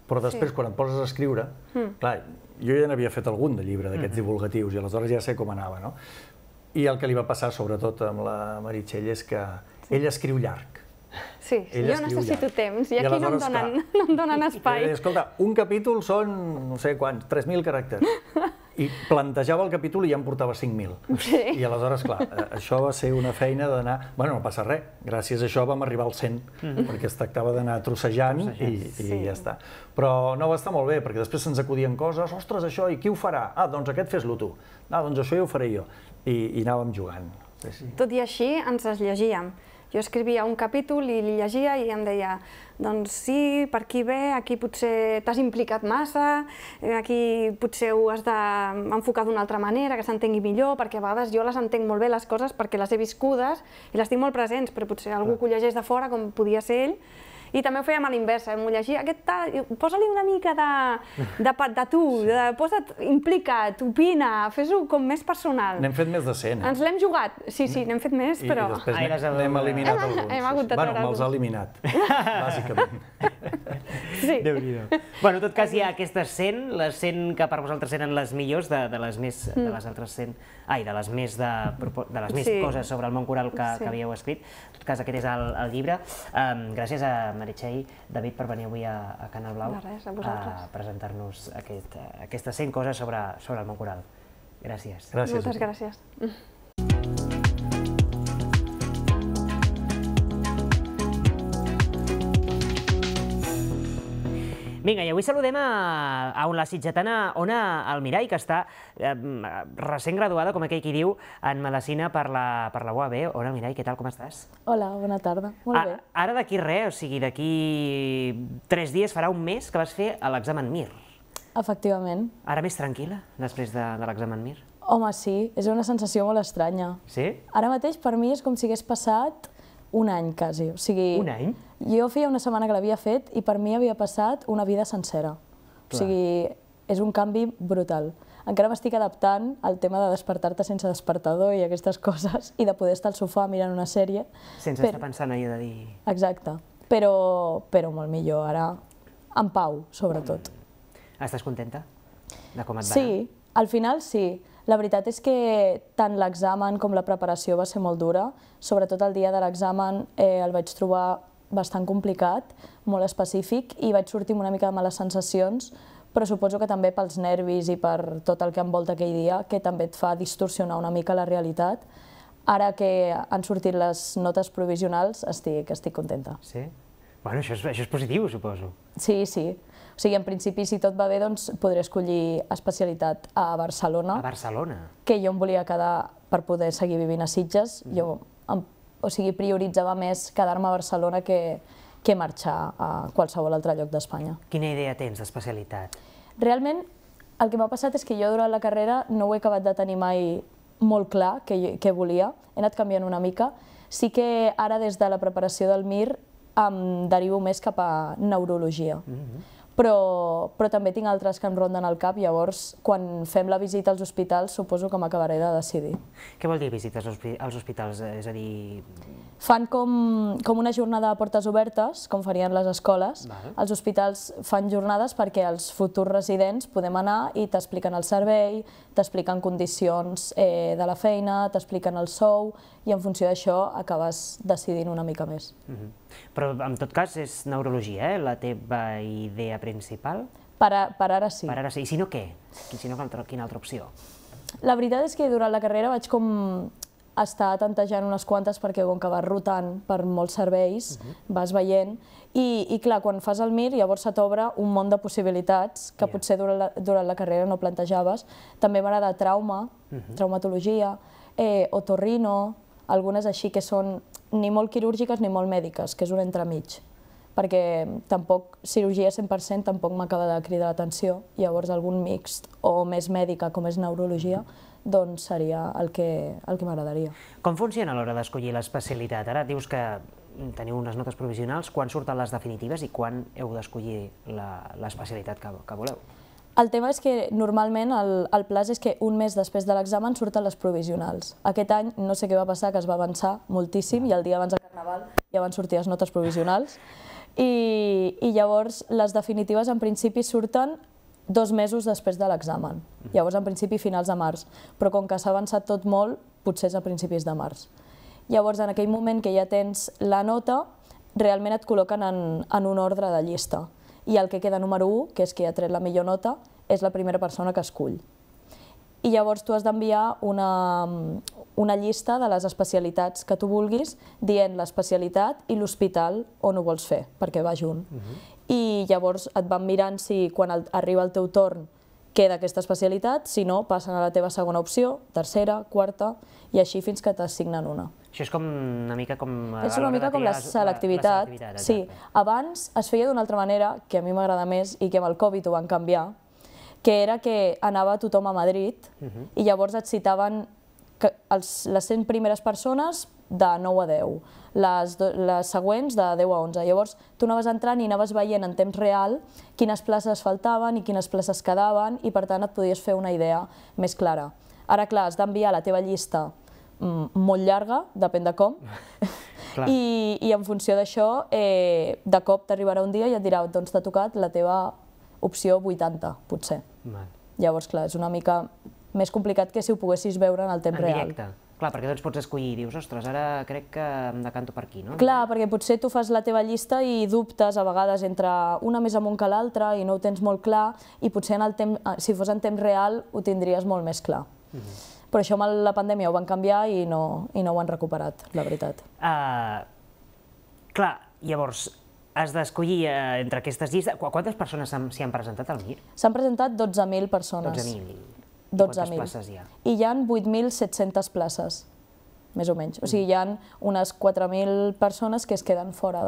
però després, quan et poses a escriure, clar, jo ja n'havia fet algun de llibre d'aquests divulgatius i aleshores ja sé com anava, no? I el que li va passar, sobretot amb la Meritxell, és que ella escriu llarg. Sí, jo necessito temps i aquí no em donen espai. Escolta, un capítol són, no sé quants, tres mil caràcters. I plantejava el capítol i ja em portava cinc mil. I aleshores, clar, això va ser una feina d'anar... Bueno, no passa res, gràcies a això vam arribar al cent, perquè es tractava d'anar trossejant i ja està. Però no, va estar molt bé, perquè després se'ns acudien coses, ostres, això, i qui ho farà? Ah, doncs aquest fes-lo tu. Ah, doncs això ja ho faré jo. I anàvem jugant. Tot i així ens les llegíem. Jo escrivia un capítol i li llegia i em deia doncs sí, per aquí ve, aquí potser t'has implicat massa, aquí potser ho has d'enfocar d'una altra manera, que s'entengui millor, perquè a vegades jo les entenc molt bé les coses perquè les he viscudes i les tinc molt presents, però potser algú que ho llegeix de fora, com podia ser ell, i també ho fèiem a l'inversa, m'ho llegia, posa-li una mica de tu, implica't, opina, fes-ho com més personal. N'hem fet més de cent. Ens l'hem jugat, sí, sí, n'hem fet més, però... I després n'hem eliminat alguns. Hem hagut de treure Bueno, me'ls ha eliminat, bàsicament. Sí. Déu-n'hi-do. Bueno, en tot cas hi ha aquestes cent, les cent que per vosaltres eren les millors de les més, de les altres cent, ai, de les més coses sobre el món coral que havíeu escrit. En tot cas, aquest és el llibre. Gràcies a Meritxell, David, per venir avui a Canal Blau a presentar-nos aquestes cent coses sobre el món coral. Gràcies. Moltes gràcies. Vinga, i avui saludem a la sitgetana Ona Almirall, que està recent graduada, com aquell qui diu, en Medicina per la U A B. Ona Almirall, què tal, com estàs? Hola, bona tarda, molt bé. Ara d'aquí res, o sigui, d'aquí tres dies farà un mes que vas fer l'examen M I R. Efectivament. Ara més tranquil·la, després de l'examen M I R? Home, sí, és una sensació molt estranya. Sí? Ara mateix, per mi, és com si hagués passat un any, quasi. O sigui, un any? Jo feia una setmana que l'havia fet i per mi havia passat una vida sencera. O sigui, és un canvi brutal. Encara m'estic adaptant al tema de despertar-te sense despertador i aquestes coses i de poder estar al sofà mirant una sèrie. Sense estar pensant allò de dir... Exacte. Però molt millor, ara en pau, sobretot. Estàs contenta de com et va? Sí, al final sí. La veritat és que tant l'examen com la preparació va ser molt dura. Sobretot el dia de l'examen el vaig trobar bastant complicat, molt específic, i vaig sortir amb una mica de males sensacions, però suposo que també pels nervis i per tot el que envolta aquell dia, que també et fa distorsionar una mica la realitat. Ara que han sortit les notes provisionals, estic contenta. Sí? Bueno, això és positiu, suposo. Sí, sí. O sigui, en principi, si tot va bé, doncs podré escollir especialitat a Barcelona. A Barcelona? Que jo em volia quedar per poder seguir vivint a Sitges. Jo, o sigui, prioritzava més quedar-me a Barcelona que marxar a qualsevol altre lloc d'Espanya. Quina idea tens d'especialitat? Realment, el que m'ha passat és que jo durant la carrera no ho he acabat de tenir mai molt clar què volia. He anat canviant una mica. Sí que ara, des de la preparació del M I R, em derivo més cap a neurologia. Però també tinc altres que em ronden al cap, llavors, quan fem la visita als hospitals, suposo que m'acabaré de decidir. Què vol dir visites als hospitals? És a dir... Fan com una jornada de portes obertes, com farien les escoles. Els hospitals fan jornades perquè els futurs residents podem anar i t'expliquen el servei, t'expliquen condicions de la feina, t'expliquen el sou, i en funció d'això acabes decidint una mica més. Però, en tot cas, és neurologia, la teva idea principal? Per ara sí. Per ara sí. I si no, què? Si no, quina altra opció? La veritat és que durant la carrera vaig com estar tantejant unes quantes perquè com que vas rotant per molts serveis, vas veient, i clar, quan fas el M I R llavors se t'obre un món de possibilitats que potser durant la carrera no plantejaves. També m'agrada trauma, traumatologia, otorrino, algunes així que són ni molt quirúrgiques ni molt mèdiques, que és un entremig, perquè tampoc cirurgia cent per cent tampoc m'acaba de cridar l'atenció, llavors algun mixt o més mèdica com és neurologia, doncs seria el que m'agradaria. Com funciona a l'hora d'escollir l'especialitat? Ara dius que teniu unes notes provisionals, quan surten les definitives i quan heu d'escollir l'especialitat que voleu? El tema és que normalment el pla és que un mes després de l'examen surten les provisionals. Aquest any no sé què va passar, que es va avançar moltíssim i el dia abans de Carnaval ja van sortir les notes provisionals i llavors les definitives en principi surten dos mesos després de l'examen. Llavors en principi finals de març, però com que s'ha avançat tot molt, potser és a principis de març. Llavors en aquell moment que ja tens la nota, realment et col·loquen en un ordre de llista i el que queda número u, que és qui ha tret la millor nota, és la primera persona que escull. I llavors tu has d'enviar una llista de les especialitats que tu vulguis, dient l'especialitat i l'hospital on ho vols fer, perquè va junt. I llavors et van mirant si quan arriba el teu torn queda aquesta especialitat, si no, passen a la teva segona opció, tercera, quarta, i així fins que t'assignen una. Això és com una mica com... És una mica com la selectivitat. Sí, abans es feia d'una altra manera, que a mi m'agrada més i que amb el Covid ho van canviar, que era que anava tothom a Madrid i llavors et citaven les cent primeres persones de nou a deu, les següents de deu a onze. Llavors tu anaves entrant i anaves veient en temps real quines places faltaven i quines places quedaven i per tant et podies fer una idea més clara. Ara, clar, has d'enviar la teva llista molt llarga, depèn de com, i en funció d'això, de cop t'arribarà un dia i et dirà, doncs t'ha tocat la teva opció vuitanta, potser. Llavors, clar, és una mica més complicat que si ho poguessis veure en el temps real. En directe. Clar, perquè doncs pots escollir i dius, ostres, ara crec que em decanto per aquí, no? Clar, perquè potser tu fas la teva llista i dubtes a vegades entre una més amunt que l'altra i no ho tens molt clar i potser si fos en temps real ho tindries molt més clar. Però això amb la pandèmia ho van canviar i no ho han recuperat, la veritat. Clar, llavors, has d'escollir entre aquestes llistes... Quantes persones s'hi han presentat al Mir? S'han presentat dotze mil persones. dotze mil. dotze mil. Quantes places hi ha? I hi ha vuit mil set-centes places, més o menys. O sigui, hi ha unes quatre mil persones que es queden fora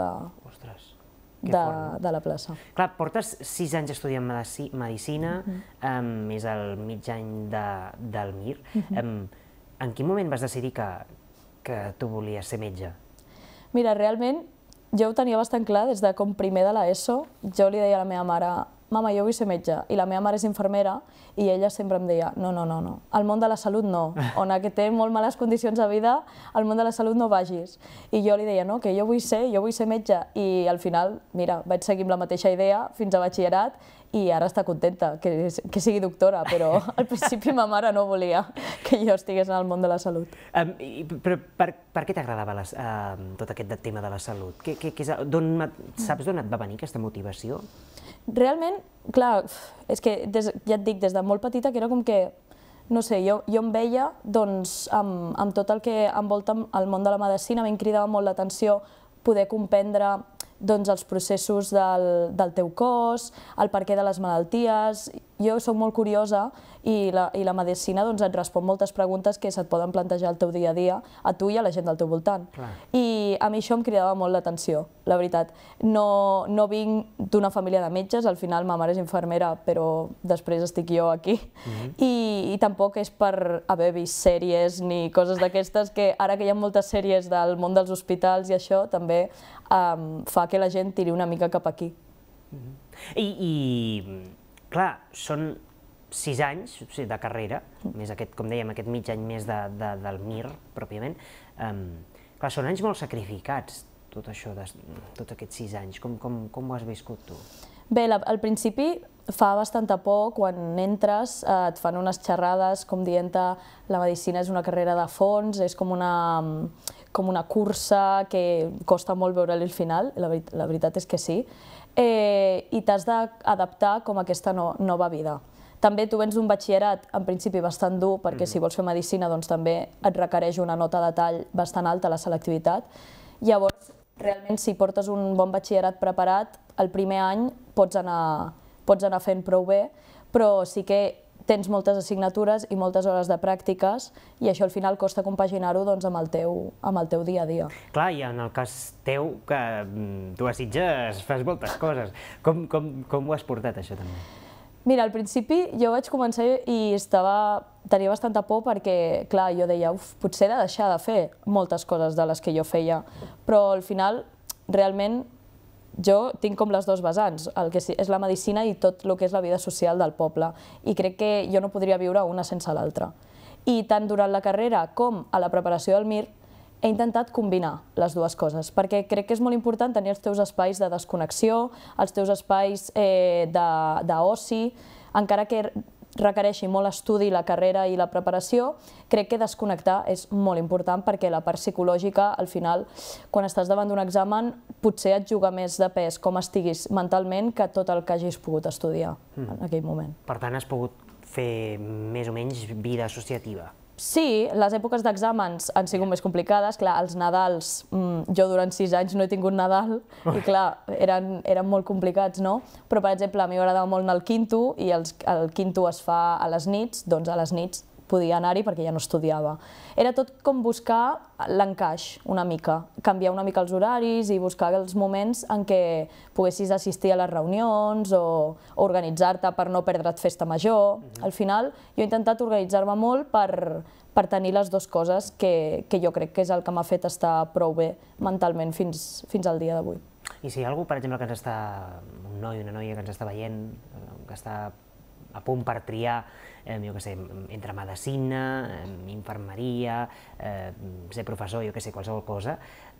de la plaça. Clar, portes sis anys estudiant medicina, és el mig any del Mir. En quin moment vas decidir que tu volies ser metge? Mira, realment, jo ho tenia bastant clar des de com primer de l'ESO. Jo li deia a la meva mare, mama, jo vull ser metge, i la meva mare és infermera, i ella sempre em deia, no, no, no, no, al món de la salut no, on que té molt males condicions de vida, al món de la salut no vagis. I jo li deia, no, que jo vull ser, jo vull ser metge, i al final, mira, vaig seguir amb la mateixa idea fins a batxillerat, i ara està contenta que sigui doctora, però al principi ma mare no volia que jo estigués en el món de la salut. Però per què t'agradava tot aquest tema de la salut? Saps d'on et va venir aquesta motivació? Realment, clar, és que ja et dic, des de molt petita que era com que, no sé, jo em veia amb tot el que envolta el món de la medicina, em cridava molt l'atenció poder comprendre els processos del teu cos, el perquè de les malalties. Jo soc molt curiosa i la medicina et respon moltes preguntes que se't poden plantejar al teu dia a dia, a tu i a la gent del teu voltant. I a mi això em cridava molt l'atenció, la veritat. No vinc d'una família de metges, al final ma mare és infermera, però després estic jo aquí. I tampoc és per haver vist sèries ni coses d'aquestes, que ara que hi ha moltes sèries del món dels hospitals i això, també fa que la gent tiri una mica cap aquí. I, clar, són sis anys de carrera, més aquest, com dèiem, aquest mig any més del Mir, pròpiament. Clar, són anys molt sacrificats, tot això, tots aquests sis anys. Com ho has viscut tu? Bé, al principi fa bastanta por, quan entres et fan unes xerrades com dient-te la medicina és una carrera de fons, és com una com una cursa que costa molt veure-li el final, la veritat és que sí, i t'has d'adaptar com a aquesta nova vida. També tu vens d'un batxillerat, en principi bastant dur, perquè si vols fer medicina doncs també et requereix una nota de tall bastant alta, la selectivitat. Llavors, realment, si portes un bon batxillerat preparat, el primer any pots anar fent prou bé, però sí que tens moltes assignatures i moltes hores de pràctiques i això al final costa compaginar-ho amb el teu dia a dia. Clar, i en el cas teu, que tu a Sitges fas moltes coses. Com ho has portat, això, també? Mira, al principi jo vaig començar i tenia bastanta por perquè, clar, jo deia, uf, potser he de deixar de fer moltes coses de les que jo feia, però al final, realment, jo tinc com les dues vessants, el que és la medicina i tot el que és la vida social del poble, i crec que jo no podria viure una sense l'altra. I tant durant la carrera com a la preparació del Mir he intentat combinar les dues coses, perquè crec que és molt important tenir els teus espais de desconnexió, els teus espais d'oci, encara que requereixi molt estudi, la carrera i la preparació, crec que desconnectar és molt important perquè la part psicològica, al final, quan estàs davant d'un examen, potser et juga més de pes com estiguis mentalment que tot el que hagis pogut estudiar en aquell moment. Per tant, has pogut fer més o menys vida associativa. Sí, les èpoques d'exàmens han sigut més complicades. Clar, els Nadals, jo durant sis anys no he tingut Nadal i clar, eren molt complicats, no? Però, per exemple, a mi m'agradava molt anar al quinto i el quinto es fa a les nits, doncs a les nits podia anar-hi perquè ja no estudiava. Era tot com buscar l'encaix una mica, canviar una mica els horaris i buscar els moments en què poguessis assistir a les reunions o organitzar-te per no perdre't festa major. Al final, jo he intentat organitzar-me molt per tenir les dues coses que jo crec que és el que m'ha fet estar prou bé mentalment fins al dia d'avui. I si hi ha algú, per exemple, que ens està, un noi o una noia que ens està veient, que està a punt per triar, jo què sé, entre medicina, infermeria, ser professor, jo què sé, qualsevol cosa,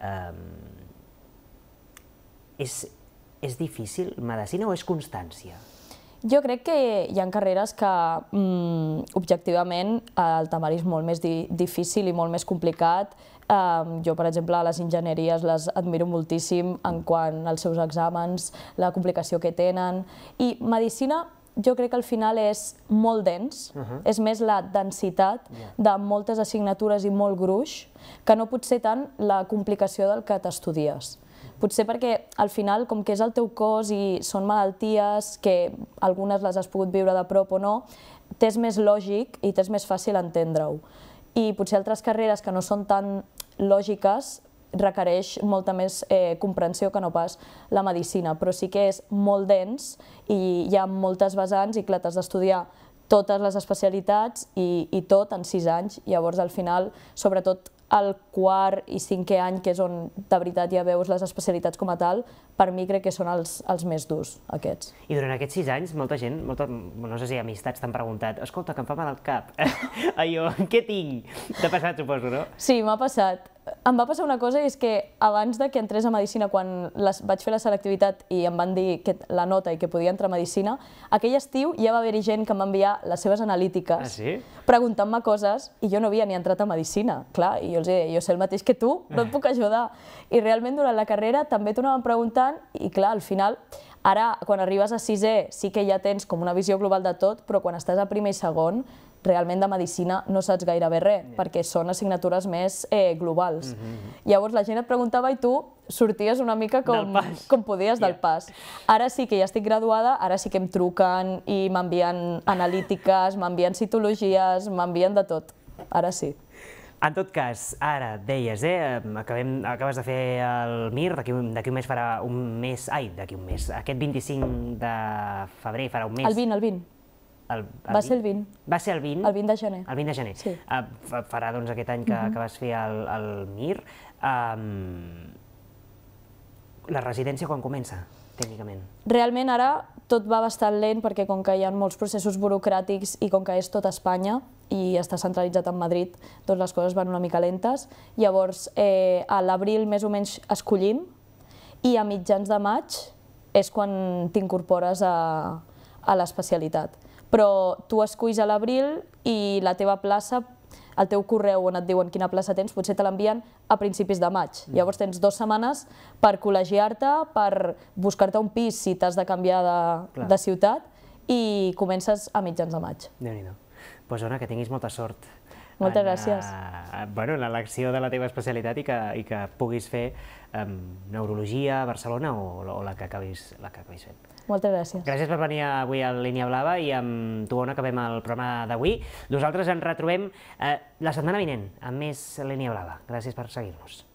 és difícil medicina o és constància? Jo crec que hi ha carreres que, objectivament, el temari és molt més difícil i molt més complicat. Jo, per exemple, les enginyeries les admiro moltíssim en quant als seus exàmens, la complicació que tenen. I medicina, jo crec que al final és molt dens, és més la densitat de moltes assignatures i molt gruix, que no pot ser tant la complicació del que t'estudies. Potser perquè al final, com que és el teu cos i són malalties, que algunes les has pogut viure de prop o no, t'és més lògic i t'és més fàcil entendre-ho. I potser altres carreres que no són tan lògiques requereix molta més comprensió que no pas la medicina, però sí que és molt dens i hi ha moltes vessants i clar, t'has d'estudiar totes les especialitats i tot en sis anys. Llavors, al final, sobretot el quart i cinquè any, que és on de veritat ja veus les especialitats com a tal, per mi crec que són els més durs, aquests. I durant aquests sis anys, molta gent, no sé si amistats t'han preguntat, escolta, que em fa mal al cap, allò, què tinc? T'ha passat, suposo, no? Sí, m'ha passat. Em va passar una cosa i és que abans que entrés a Medicina, quan vaig fer la selectivitat i em van dir la nota i que podia entrar a Medicina, aquell estiu ja va haver-hi gent que em va enviar les seves analítiques preguntant-me coses i jo no havia ni entrat a Medicina. Clar, i jo els deia, jo sé el mateix que tu, no et puc ajudar. I realment durant la carrera també t'ho anaven preguntant i clar, al final, ara quan arribes a sisè sí que ja tens com una visió global de tot, però quan estàs a primer i segon realment de medicina no saps gairebé res, perquè són assignatures més globals. Llavors la gent et preguntava i tu sorties una mica com podies del pas. Ara sí que ja estic graduada, ara sí que em truquen i m'envien analítiques, m'envien citologies, m'envien de tot. Ara sí. En tot cas, ara deies, eh, acabes de fer el M I R, d'aquí un mes farà un mes, ai, d'aquí un mes, aquest vint-i-cinc de febrer farà un mes. El vint, el vint. Va ser el vint. Va ser el vint? El vint de gener. El vint de gener. Sí. Farà doncs aquest any que vas fer el M I R. La residència quan comença, tècnicament? Realment ara tot va bastant lent perquè com que hi ha molts processos burocràtics i com que és tot Espanya i està centralitzat en Madrid, doncs les coses van una mica lentes. Llavors, a l'abril més o menys escollim i a mitjans de maig és quan t'incorpores a l'especialitat. Però tu esculls a l'abril i la teva plaça, el teu correu on et diuen quina plaça tens, potser te l'envien a principis de maig. Llavors tens dues setmanes per col·legiar-te, per buscar-te un pis si t'has de canviar de ciutat i comences a mitjans de maig. Déu-n'hi-do. Doncs, Ona, que tinguis molta sort. Moltes gràcies. En l'elecció de la teva especialitat i que puguis fer neurologia a Barcelona o la que acabis fent. Moltes gràcies. Gràcies per venir avui a Línia Blava i amb tu, Ona, acabem el programa d'avui. Nosaltres ens retrobem la setmana vinent amb més Línia Blava. Gràcies per seguir-nos.